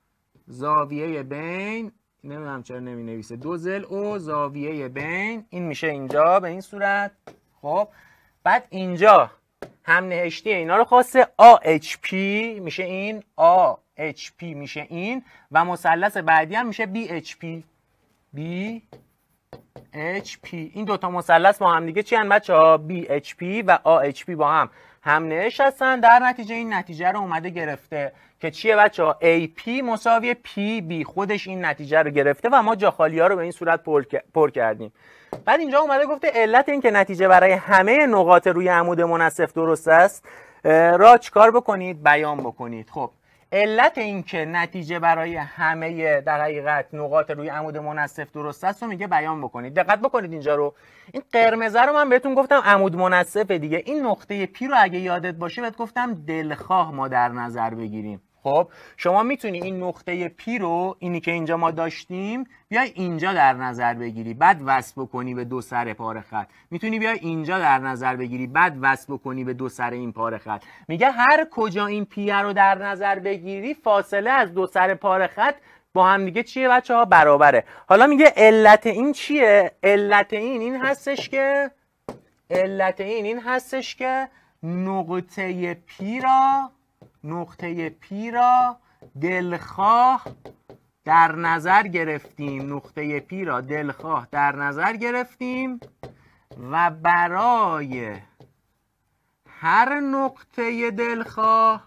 زاویه بین، نمیدونم چرا نمی نویسه، دو ضلع و زاویه بین، این میشه اینجا به این صورت. خب بعد اینجا هم نهشتی اینا رو خواسته، آ اچ پی میشه این، آ اچ پی میشه این و مثلث بعدی هم میشه بی اچ پی، بی اچ پی. این دوتا مثلث با هم دیگه چی هن بچه‌ها؟ بی اچ پی و آ اچ پی با هم هم نهشت هستن. در نتیجه این نتیجه رو اومده گرفته که چیه بچه‌ها؟ ای پی مساوی پی بی، خودش این نتیجه رو گرفته و ما جاخالی ها رو به این صورت پر, پر کردیم. بعد اینجا اومده گفته علت این که نتیجه برای همه نقاط روی عمود منصف درست است را چیکار بکنید؟ بیان بکنید. خب علت این که نتیجه برای همه در حقیقت نقاط روی عمود منصف درست است رو میگه بیان بکنید. دقت بکنید اینجا رو، این قرمزه رو من بهتون گفتم عمود منصف دیگه. این نقطه پی رو اگه یادت باشه بهت گفتم دلخواه ما در نظر بگیریم. خب شما میتونی این نقطه پی رو، اینی که اینجا ما داشتیم، بیای اینجا در نظر بگیری بعد وصل بکنی به دو سر پاره خط. میتونی بیای اینجا در نظر بگیری بعد وصل بکنی به دو سر این پاره خط. میگه هر کجا این پی رو در نظر بگیری فاصله از دو سر پاره خط با هم دیگه چیه بچه‌ها؟ برابره. حالا میگه علت این چیه؟ علت این این هستش که علت این این هستش که نقطه پی را نقطه پی را دلخواه در نظر گرفتیم. نقطه پی را دلخواه در نظر گرفتیم و برای هر نقطه دلخواه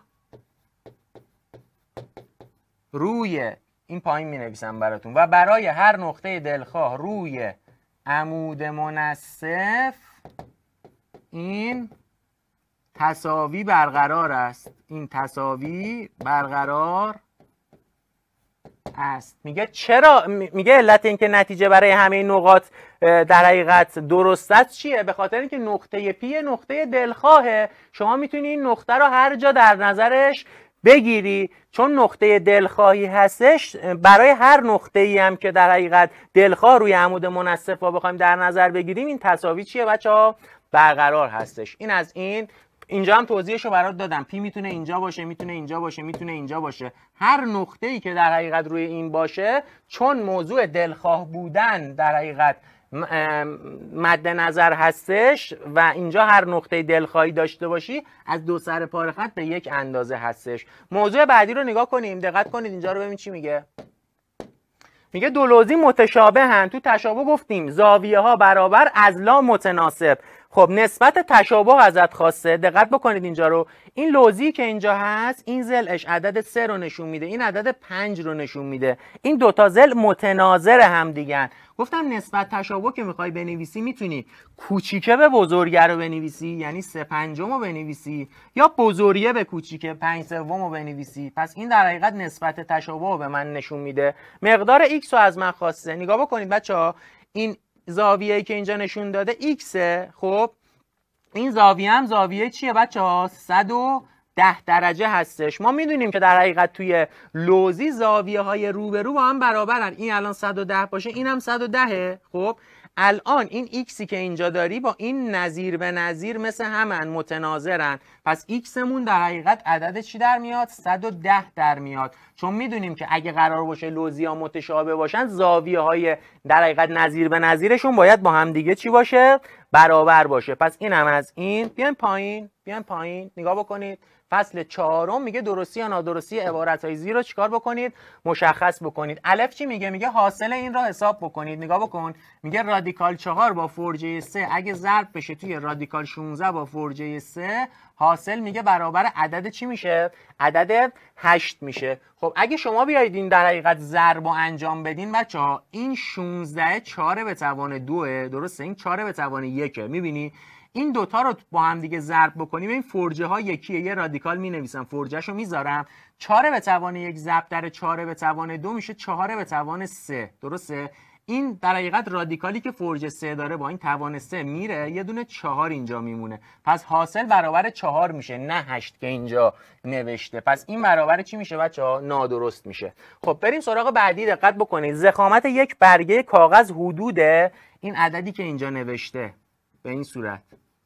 روی این پایین می نویسم براتون، و برای هر نقطه دلخواه روی عمود منصف این تساوی برقرار است. این تساوی برقرار است. میگه چرا؟ میگه علت این که نتیجه برای همه نقاط در حقیقت درست است چیه؟ به خاطر اینکه نقطه پی نقطه دلخواهه. شما میتونی این نقطه رو هر جا در نظرش بگیری، چون نقطه دلخواهی هستش. برای هر نقطه‌ای هم که در حقیقت دلخواه روی عمود منصف رو بخوایم در نظر بگیریم، این تساوی چیه بچه‌ها؟ برقرار هستش. این از این. اینجا هم توضیحش رو برات دادم. پی میتونه اینجا باشه، میتونه اینجا باشه، میتونه اینجا باشه. هر نقطه‌ای که در حقیقت روی این باشه، چون موضوع دلخواه بودن در حقیقت مد نظر هستش و اینجا هر نقطه دلخواهی داشته باشی از دو سر پاره خط به یک اندازه هستش. موضوع بعدی رو نگاه کنیم. دقت کنید اینجا رو ببین چی میگه. میگه دو لوزی متشابه هن. تو تشابه گفتیم زاویه ها برابر، اضلاع متناسب. خب نسبت تشابه ازت خواسته، دقت بکنید اینجا رو. این لوزی که اینجا هست این ضلعش عدد سه رو نشون میده، این عدد پنج رو نشون میده. این دوتا ضلع متناظر هم دیگن. گفتم نسبت تشابه که میخوای بنویسی میتونی کوچیکه به بزرگه رو بنویسی، یعنی سه پنجم رو بنویسی، یا بزرگه به کوچیکه پنج سوم رو بنویسی. پس این در حقیقت نسبت تشابه رو به من نشون میده. مقدار x رو از من خواسته. نگاه بکنید بچه‌ها، این زاویه‌ای که اینجا نشون داده x. خب این زاویه هم زاویه چیه بچه‌ها؟ صد و ده درجه هستش. ما میدونیم که در حقیقت توی لوزی زاویه های روبرو با هم برابرن. این الان صد و ده باشه، این هم صد و ده. خب الان این ایکسی که اینجا داری با این نظیر به نظیر مثل همن، متناظرن. پس ایکسمون در حقیقت عدد چی در میاد؟ صد و ده در میاد. چون میدونیم که اگه قرار باشه لوزی ها متشابه باشن، زاویه های در حقیقت نظیر به نظیرشون باید با هم دیگه چی باشه؟ برابر باشه. پس این هم از این. بیاین پایین، بیاین پایین. نگاه بکنید فصل چهارم میگه درستی یا نادرستی عبارت‌های زیر رو چیکار بکنید؟ مشخص بکنید. الف چی میگه؟ میگه حاصل این را حساب بکنید. نگاه بکن، میگه رادیکال چهار با فرجه سه اگه ضرب بشه توی رادیکال شانزده با فرجه سه، حاصل میگه برابر عدد چی میشه؟ عدد هشت میشه. خب اگه شما بیایید این در حقیقت ضرب انجام بدین بچه‌ها، این شانزده چهار به توان دو، درسته؟ این چهار به توان یک. میبینی این دوتا رو با هم دیگه ضرب بکنیم، این فرجه ها یکیه. یه رادیکال می نویسم، فرجهش رو میذارم. چهار به توان یک ضرب در چهار به توان دو میشه چهار به توان سه، درسته؟ این در حقیقت رادیکالی که فرجه سه داره با این توان سه میره، یه دونه چهار اینجا میمونه. پس حاصل برابر چهار میشه، نه هشت که اینجا نوشته. پس این برابر چی میشه بچه‌ها؟ نادرست میشه. خب بریم سراغ بعدی. دقت بکنید، ضخامت یک برگه کاغذ حدود این عددی که اینجا نوشته به این صورت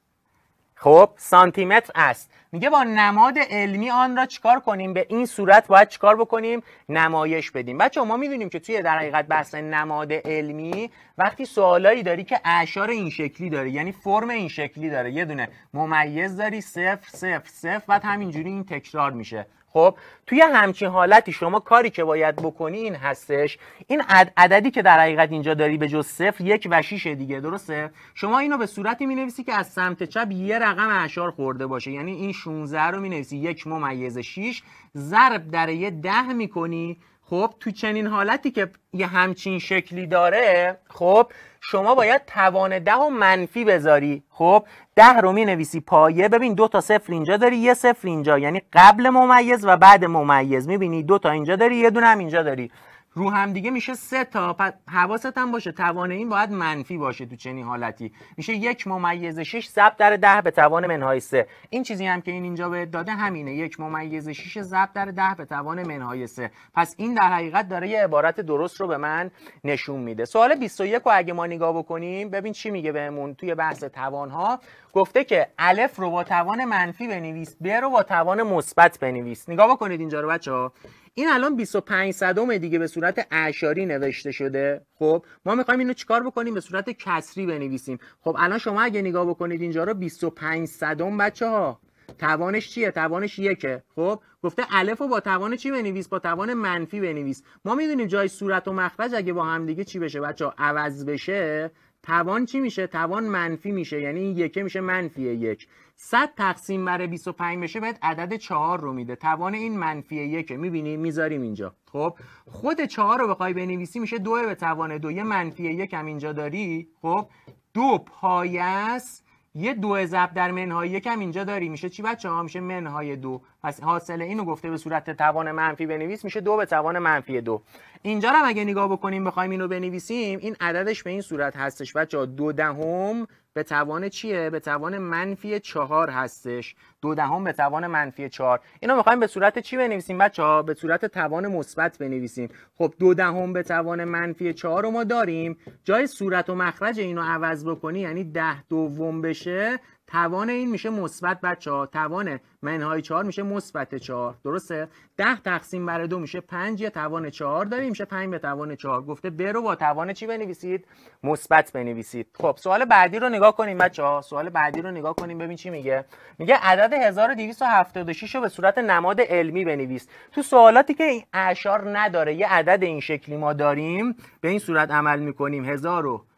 خب سانتی متر است. میگه با نماد علمی آن را چیکار کنیم؟ به این صورت باید چیکار بکنیم؟ نمایش بدیم. بچه‌ها ما میدونیم که توی در حقیقت بحث نماد علمی وقتی سوالایی داری که اعشار این شکلی داره، یعنی فرم این شکلی داره، یه دونه ممیز داری صفر صفر صفر، بعد همینجوری این تکرار میشه. خب توی همچین حالتی شما کاری که باید بکنی این هستش، این عد عددی که در حقیقت اینجا داری به جز صفر یک و شیش دیگه، درسته؟ شما اینو به صورتی می‌نویسی که از سمت چپ یه رقم اعشار خورده باشه، یعنی این شانزده رو می‌نویسی یک ممیز شیش ضرب در یه ده می‌کنی. خب تو چنین حالتی که یه همچین شکلی داره، خب شما باید توان ده و منفی بذاری. خب ده رو می نویسی پایه. ببین دو تا صفر اینجا داری، یه صفر اینجا، یعنی قبل ممیز و بعد ممیز. می بینی دو تا اینجا داری، یه دونه هم اینجا داری، رو هم دیگه میشه سه تا. پس حواست هم باشه توان این باید منفی باشه. تو چنین حالتی میشه یک ممیز شش ضرب در ده به توان منهای سه. این چیزی هم که این اینجا بهت داده همینه، یک ممیز شش ضرب در ده به توان منهای سه. پس این در حقیقت داره یه عبارت درست رو به من نشون میده. سوال بیست و یک رو اگه ما نگاه بکنیم ببین چی میگه بهمون توی بحث توان ها. گفته که الف رو با توان منفی بنویس، ب رو با توان مثبت بنویس. نگاه بکنید اینجا رو بچه‌ها، این الان بیست و پنج صدم دیگه به صورت اعشاری نوشته شده. خب ما میخوایم اینو چیکار بکنیم؟ به صورت کسری بنویسیم. خب الان شما اگه نگاه بکنید اینجا رو بیست و پنج صدم بچه‌ها توانش چیه؟ توانش یکه. خب گفته الف رو با توان چی بنویس؟ با توان منفی بنویس. ما میدونیم جای صورت و مخرج اگه با هم دیگه چی بشه بچه‌ها؟ عوض بشه، توان چی میشه؟ توان منفی میشه، یعنی این یکه میشه منفی یک. صد تقسیم بر بیست و پنج بشه بهت عدد چهار رو میده. توان این منفی یکه. میبینی میذاریم اینجا. خب خود چهار رو بخوای بنویسی میشه دو به توان دو. یه منفی یک هم اینجا داری. خب دو پایه است، یه دو ضرب در منهای یک هم اینجا داری، میشه چی بچه ها؟ میشه منهای دو. پس حاصل اینو گفته به صورت توان منفی بنویس، میشه دو به توان منفی دو. اینجا رو اگه نگاه بکنیم بخوایم اینو بنویسیم، این عددش به این صورت هستش بچه ها، دو دهم به توان چیه؟ به توان منفی چهار هستش. دو دهم به توان منفی چهار. اینو میخوایم به صورت چی بنویسیم بچه ها؟ به صورت توان مثبت بنویسیم. خب دو دهم به توان منفی چهار رو ما داریم، جای صورت و مخرج اینو عوض بکنی یعنی ده دوم بشه، توان این میشه مثبت بچه ها. توان منهای چهار میشه مثبت چهار، درسته؟ ده تقسیم بر دو میشه پنج، یه توان چهار داریم میشه پنج به توان چهار. گفته ب رو با توان چی بنویسید؟ مثبت بنویسید. خب سوال بعدی رو نگاه کنیم بچه ها. سوال بعدی رو نگاه کنیم ببین چی میگه. میگه عدد هزار و دویست و هفتاد و شش رو به صورت نماد علمی بنویس. تو سوالاتی که این اعشار نداره، یه عدد این شکلی ما داریم، به این صورت عمل میکنیم. هزار و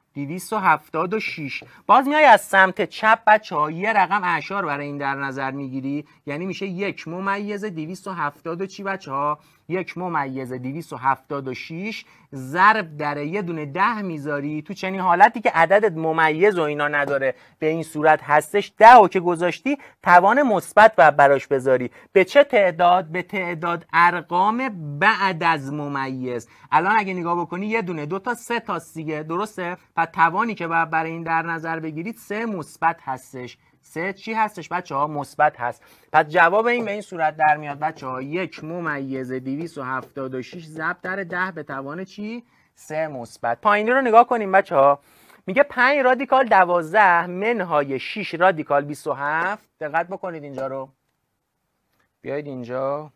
دویست و هفتاد و شش. باز میای از سمت چپ بچه ها یه رقم اعشار برای این در نظر میگیری، یعنی میشه یک ممیز دویست و هفتاد و چی بچه ها؟ یک ممیز دویست و هفتاد و شش ضرب در یه دونه ده میذاری. تو چنین حالتی که عددت ممیز و اینا نداره به این صورت هستش، ده و که گذاشتی توان مثبت و براش بذاری. به چه تعداد؟ به تعداد ارقام بعد از ممیز. الان اگه نگاه بکنی یه دونه دو تا سه تا دیگه، درسته؟ پس توانی که باید برای این در نظر بگیرید سه مثبت هستش. سه چی هستش بچه ها؟ مثبت هست. پس جواب این به این صورت در میاد بچه ها، یک ممیز دویست و هفتاد و شش ضرب در ده به توان چی؟ سه مثبت. پایینی رو نگاه کنیم بچه ها. میگه پنج رادیکال دوازده منهای شش رادیکال بیست و هفت. دقت بکنید اینجا رو. بیایید اینجا.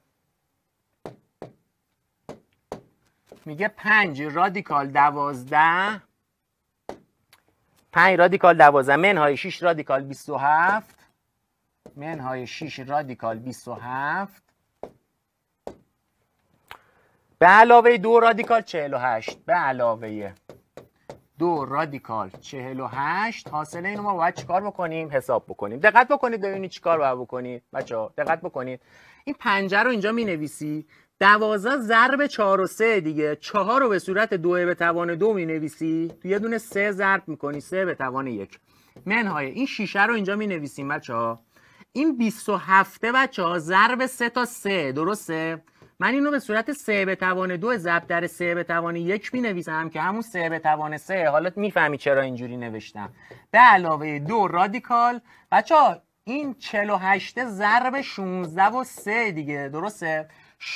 میگه پنج رادیکال دوازده پنج رادیکال دوازده منهای شش رادیکال بیست و هفت منهای شش رادیکال بیست و هفت به علاوه دو رادیکال چهل و هشت به علاوه دو رادیکال چهل و هشت. حاصل اینو ما باید چیکار بکنیم؟ حساب بکنیم. دقت بکنید ببینید چیکار باید بکنید بچه‌ها. دقت بکنید. این پنجه رو اینجا می‌نویسی، دوازده ضرب چهار و سه دیگه. چهار رو به صورت دو به توان دو می‌نویسی، تو یه دونه سه ضرب می‌کنی، سه به توان یک. منهای این شیشه رو اینجا می‌نویسیم بچه‌ها. این بیست و هفت بچه‌ها ضرب سه تا سه، درسته؟ من اینو به صورت سه به توان دو ضرب در سه به توان یک می نویسم که همون سه به توان سه. حالا میفهمی چرا اینجوری نوشتم. به علاوه دو رادیکال بچه ها این چهل و هشت ضرب شانزده و سه دیگه، درسته؟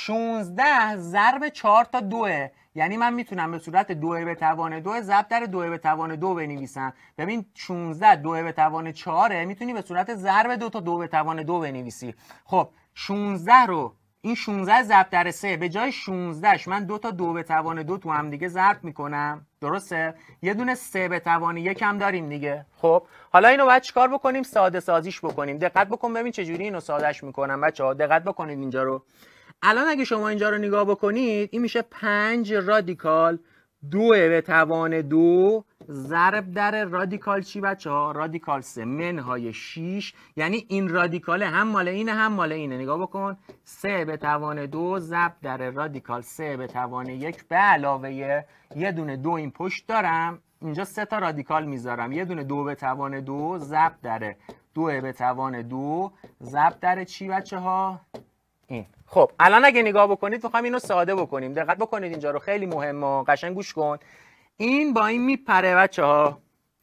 شانزده ضرب چهار تا دوه، یعنی من میتونم به صورت دو به توان دو ضرب در دو به توان دو بنویسم. ببین شانزده دو به توان چهار میتونی به صورت ضرب دو تا دو به توان دو بنویسی. خب شانزده رو این شانزده ضرب در سه، به جای شانزده ش من دو تا دو به توان دو تو هم دیگه ضرب میکنم، درسته؟ یه دونه سه به توان یک هم داریم دیگه. خب حالا اینو باید چیکار بکنیم؟ ساده سازیش بکنیم. دقت بکن ببین چه جوری اینو سادهش میکنم بچه‌ها. دقت بکنید اینجا رو. الان اگه شما اینجا رو نگاه بکنید این میشه پنج رادیکال دو به توان دو ضرب در رادیکال چی بچه ها؟ رادیکال سه منهای شش. یعنی این رادیکاله هم مال اینه هم مال اینه. نگاه بکن. سه به توان دو ضرب در رادیکال سه به توان یک به علاوه یه دونه دو این پشت دارم، اینجا سه تا رادیکال میذارم. یه دونه دو به توان دو ضرب در دو به توان دو ضرب در چی بچه ها؟ این. خب الان اگه نگاه بکنید میخوام اینو ساده بکنیم. دقت بکنید اینجا رو، خیلی مهمه، قشنگ گوش کن. این با این میپره بچه ها.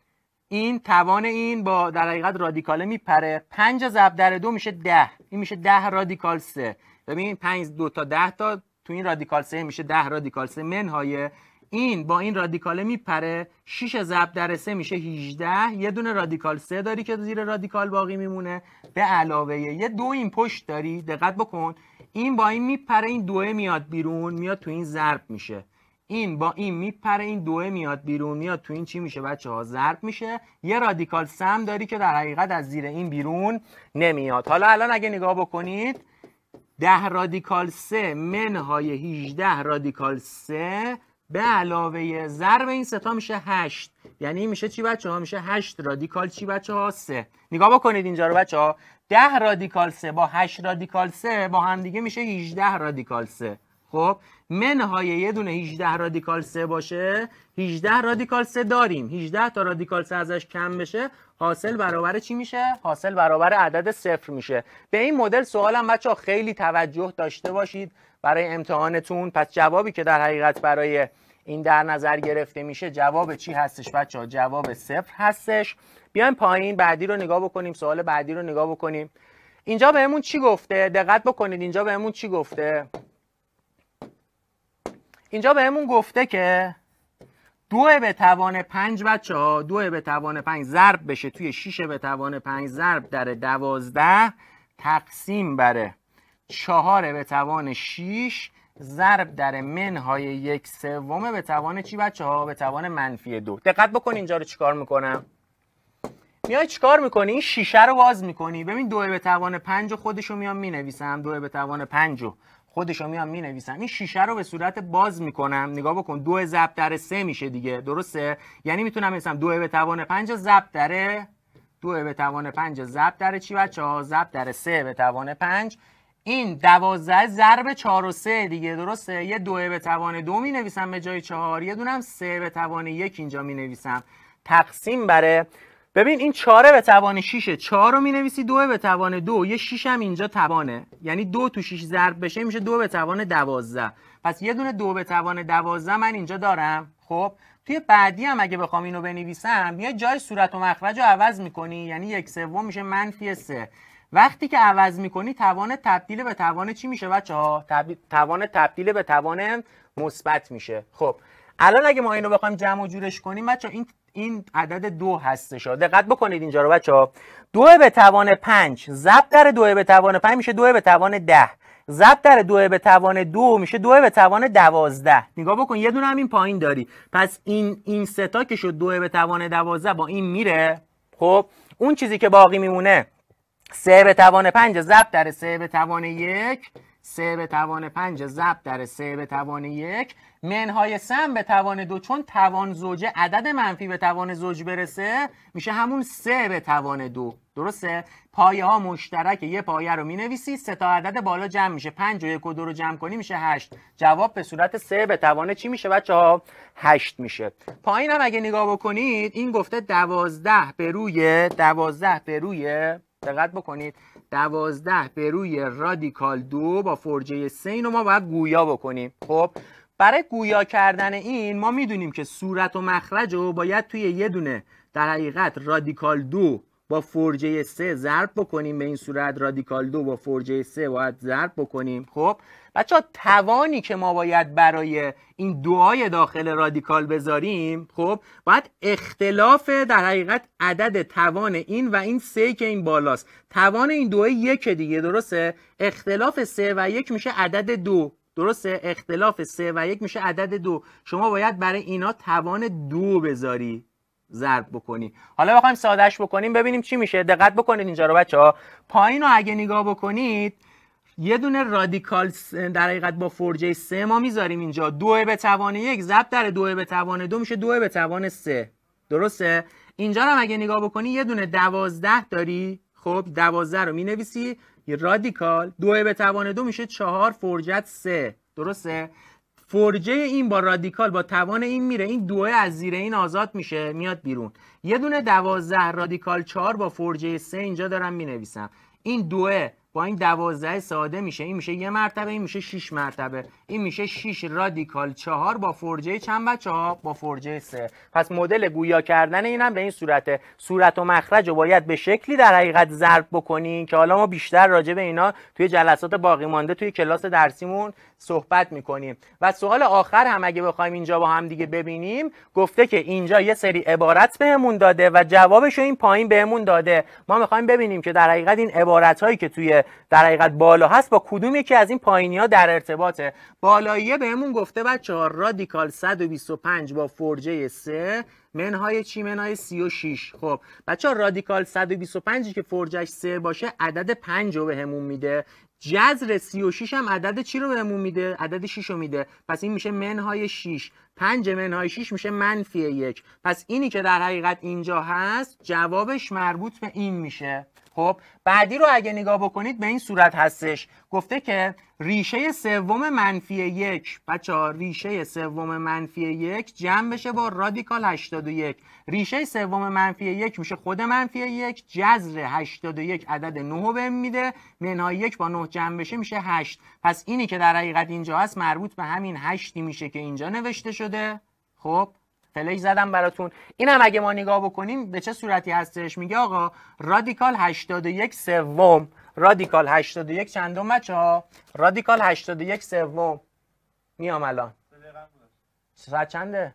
این توان این با در حقیقت رادیکاله میپره. پنج ضرب در دو میشه ده. این میشه ده رادیکال سه. ببین پنج دو تا ده تا تو این رادیکال سه میشه ده رادیکال سه منهای این با این رادیکاله میپره. شش ضرب در سه میشه هجده. یه دونه رادیکال سه داری که زیر رادیکال باقی میمونه به علاوه یه دو این پشت داری. دقت بکن. این با این میپره، این دوه میاد بیرون میاد تو این ضرب میشه. این با این میپره، این دوه میاد بیرون میاد تو این چی میشه بچه ها؟ ضرب میشه. یه رادیکال سم داری که در حقیقت از زیر این بیرون نمیاد. حالا الان اگه نگاه بکنید ده رادیکال سه منهای هجده رادیکال سه به علاوه ضرب این سه تا میشه هشت. یعنی میشه چی بچه ها؟ میشه هشت رادیکال چی بچه ها؟ سه. نگاه بکنید اینجا رو بچه ها. ده رادیکال سه با هشت رادیکال سه با هم دیگه میشه هجده رادیکال سه. خب منهای یه دونه هجده رادیکال سه باشه، هجده رادیکال سه داریم، هجده تا رادیکال سه ازش کم بشه، حاصل برابر چی میشه؟ حاصل برابر عدد صفر میشه. به این مدل سوالم بچه ها خیلی توجه داشته باشید برای امتحانتون. پس جوابی که در حقیقت برای این در نظر گرفته میشه جواب چی هستش بچه ها؟ جواب صفر هستش. بیایم پایین بعدی رو نگاه بکنیم. سوال بعدی رو نگاه بکنیم. اینجا بهمون چی گفته؟ دقت بکنید اینجا بهمون چی گفته؟ اینجا بهمون گفته که دو به توان پنج بچه ها، دو به توان پنج ضرب بشه توی شش به توان پنج ضرب در دوازده تقسیم بر چهار به توان شش ضرب در منهای یک سوم به توان چی بچه ها؟ به توان منفی دو. دقت بکن اینجا رو چیکار میکنم. میای چیکار میکنی؟ این شیشه رو باز میکنی. ببین دو به توان پنج خودشو میام مینویسم. دو به توان پنج خودشو میام مینویسم. این شیشه رو به صورت باز میکنم، نگاه بکن، دو ضرب در سه میشه دیگه، درسته؟ یعنی میتونم بنویسم دو به توان پنج ضرب در دو به توان پنج ضرب در چی بچه‌ها؟ ضرب در سه به توان پنج. این دوازده ضرب چهار و سه دیگه، درسته؟ یه دو به توان دو می نویسم به جای چهار، یه دونم سه به توان یک اینجا می نویسم. تقسیم بره، ببین این چهار به توان شش، چهار رو می نویسی دو به توان دو، یه شش هم اینجا توانه، یعنی دو تو شش ضرب بشه میشه دو به توان دوازده. پس یه دونه دو به توان دوازده من اینجا دارم. خب توی بعدی هم اگه بخوام اینو بنویسم، یه جای صورت و مخرج رو عوض میکنی، یعنی یک سوم میشه منفی سه. وقتی که عوض میکنی توان تبدیل به توان چی میشه بچه‌ها؟ توان تبدیل به توان مثبت میشه. خب الان اگه ما اینو بخوایم جمع و جورش کنیم بچه‌ها، این این عدد دو هستش. دقت بکنید اینجا رو بچه‌ها. دو به توان پنج ضرب در دو به توان پنج میشه دو به توان ده. ضرب در دو به توان دو میشه دو به توان دوازده. نگاه بکن یه دونه هم این پایین داری. پس این این سه تا که شد دو به توان دوازده با این میره. خب اون چیزی که باقی میمونه سه به توان پنج ضرب در سه به توان یک، سه به توان پنج ضرب در سه به توان یک، منهای سه به توان دو، چون توان زوجه عدد منفی به توان زوج برسه میشه همون سه به توان دو، درسته؟ پایه ها مشترکه، یه پایه رو مینویسی، سه تا عدد بالا جمع میشه، پنج و یک و دو رو جمع کنی میشه هشت. جواب به صورت سه به توان چی میشه بچه‌ها؟ هشت میشه. پایین هم اگه نگاه بکنید این گفته دوازده به روی دوازده به روی دقت بکنید دوازده به روی رادیکال دو با فرجه سه، اینو ما باید گویا بکنیم. خب برای گویا کردن این ما میدونیم که صورت و مخرج رو باید توی یه دونه در حقیقت رادیکال دو با فرجه سه ضرب بکنیم. به این صورت رادیکال دو با فرجه سه باید ضرب بکنیم. خب بچه ها توانی که ما باید برای این دوهای داخل رادیکال بذاریم، خب باید اختلاف در حقیقت عدد توان این و این سه که این بالاست، توان این دوهای یک دیگه، درسته؟ اختلاف سه و یک میشه عدد دو، درسته؟ اختلاف سه و یک میشه عدد دو. شما باید برای اینا توان دو بذاری، ضرب بکنی. حالا بخوایم سادهش بکنیم ببینیم چی میشه. دقت بکنید اینجا رو بچه‌ها. پایین رو اگه نگاه بکنید یه دونه رادیکال در حقیقت با فرجه سه ما میذاریم اینجا، دو به توان یک ضرب در دو به توان دو میشه دو به توان سه، درسته؟ اینجا رو اگه نگاه بکنی یه دونه دوازده داری. خب دوازده رو مینویسی، یه رادیکال دو به توان دو میشه چهار فرجت سه، درسته؟ فرجه این با رادیکال با توان این میره، این دوه از زیر این آزاد میشه میاد بیرون. یه دونه دوازده رادیکال چهار با فرجه سه اینجا دارم مینویسم. این دوه با این دوازده ساده میشه، این میشه یه مرتبه، این میشه شش مرتبه، این میشه شش رادیکال چهار با فرجه چند بچه‌ها؟ با فرجه سه. پس مدل گویا کردن اینم به این صورته. صورت و مخرج رو باید به شکلی در حقیقت ضرب بکنین که حالا ما بیشتر راجع به اینا توی جلسات باقی مانده توی کلاس درسیمون صحبت میکنیم. و سوال آخر هم اگه بخوایم اینجا با هم دیگه ببینیم، گفته که اینجا یه سری عبارت بهمون داده و جوابشو این پایین بهمون داده. ما میخوایم ببینیم که در حقیقت این عبارت هایی که توی در حقیقت بالا هست با کدوم یکی از این پایینی ها در ارتباطه. بالاییه بهمون گفته بچه‌ها رادیکال صد و بیست و پنج با فرجه سه منهای چی؟ منهای سی و شش. خب بچه‌ها رادیکال صد و بیست و پنج که فرجش سه باشه عدد پنج رو بهمون میده. جذر سی و شش هم عدد چی رو بهمون میده؟ عدد شش رو میده. پس این میشه منهای شش. پنج منهای شش میشه منفی یک. پس اینی که در حقیقت اینجا هست جوابش مربوط به این میشه. خب بعدی رو اگه نگاه بکنید به این صورت هستش. گفته که ریشه سوم منفی یک، بچه‌ها ریشه سوم منفی یک جمع بشه با رادیکال هشتاد و یک. ریشه سوم منفی یک میشه خود منفی یک، جذر هشتاد و یک عدد نه رو بهم میده، منهای یک با نه جمع بشه میشه هشت. پس اینی که در حقیقت اینجا هست مربوط به همین هشتی میشه که اینجا نوشته شده. خب فلش زدم براتون. این هم اگه ما نگاه بکنیم به چه صورتی هستش، میگه آقا رادیکال هشتاد و یک سوم، رادیکال هشتاد و یک چندم بچه‌ها؟ رادیکال هشتاد و یک سوم. میام الان. ساعت چنده؟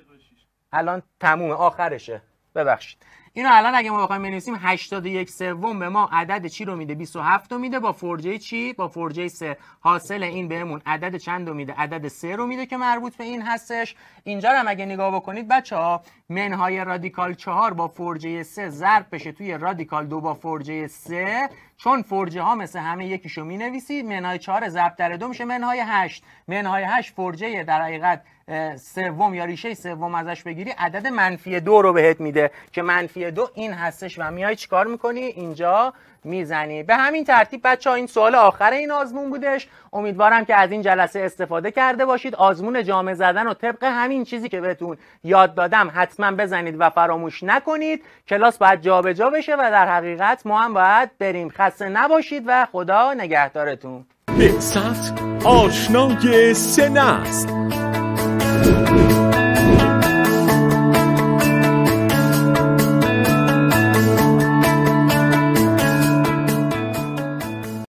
الان تمومه، آخرشه. ببخشید. اینو الان اگه ما بخوایم بنویسیم هشتاد و یک سوم به ما عدد چی رو میده؟ بیست و هفت رو میده با فرجه چی؟ با فرجه سه. حاصل این بهمون عدد چند رو میده؟ عدد سه رو میده که مربوط به این هستش. اینجا هم اگه نگاه بکنید بچه‌ها منهای رادیکال چهار با فرجه سه ضرب بشه توی رادیکال دو با فرجه سه، چون فرجه ها مثل همه یکیشو مینویسید، منهای چهار ضرب در دو میشه منهای هشت. منهای هشت فرجه در حقیقت سوم یا ریشه سوم ازش بگیری عدد منفی دو رو بهت میده که منفی دو این هستش و میای چیکار میکنی؟ اینجا میزنی. به همین ترتیب بچه ها این سوال آخر این آزمون بودش. امیدوارم که از این جلسه استفاده کرده باشید. آزمون جامع زدن و طبق همین چیزی که بهتون یاد دادم حتما بزنید و فراموش نکنید. کلاس باید جابجا بشه و در حقیقت ما هم باید بریم. خسته نباشید و خدا نگهدارتون. بعثت آشنای سه نسل.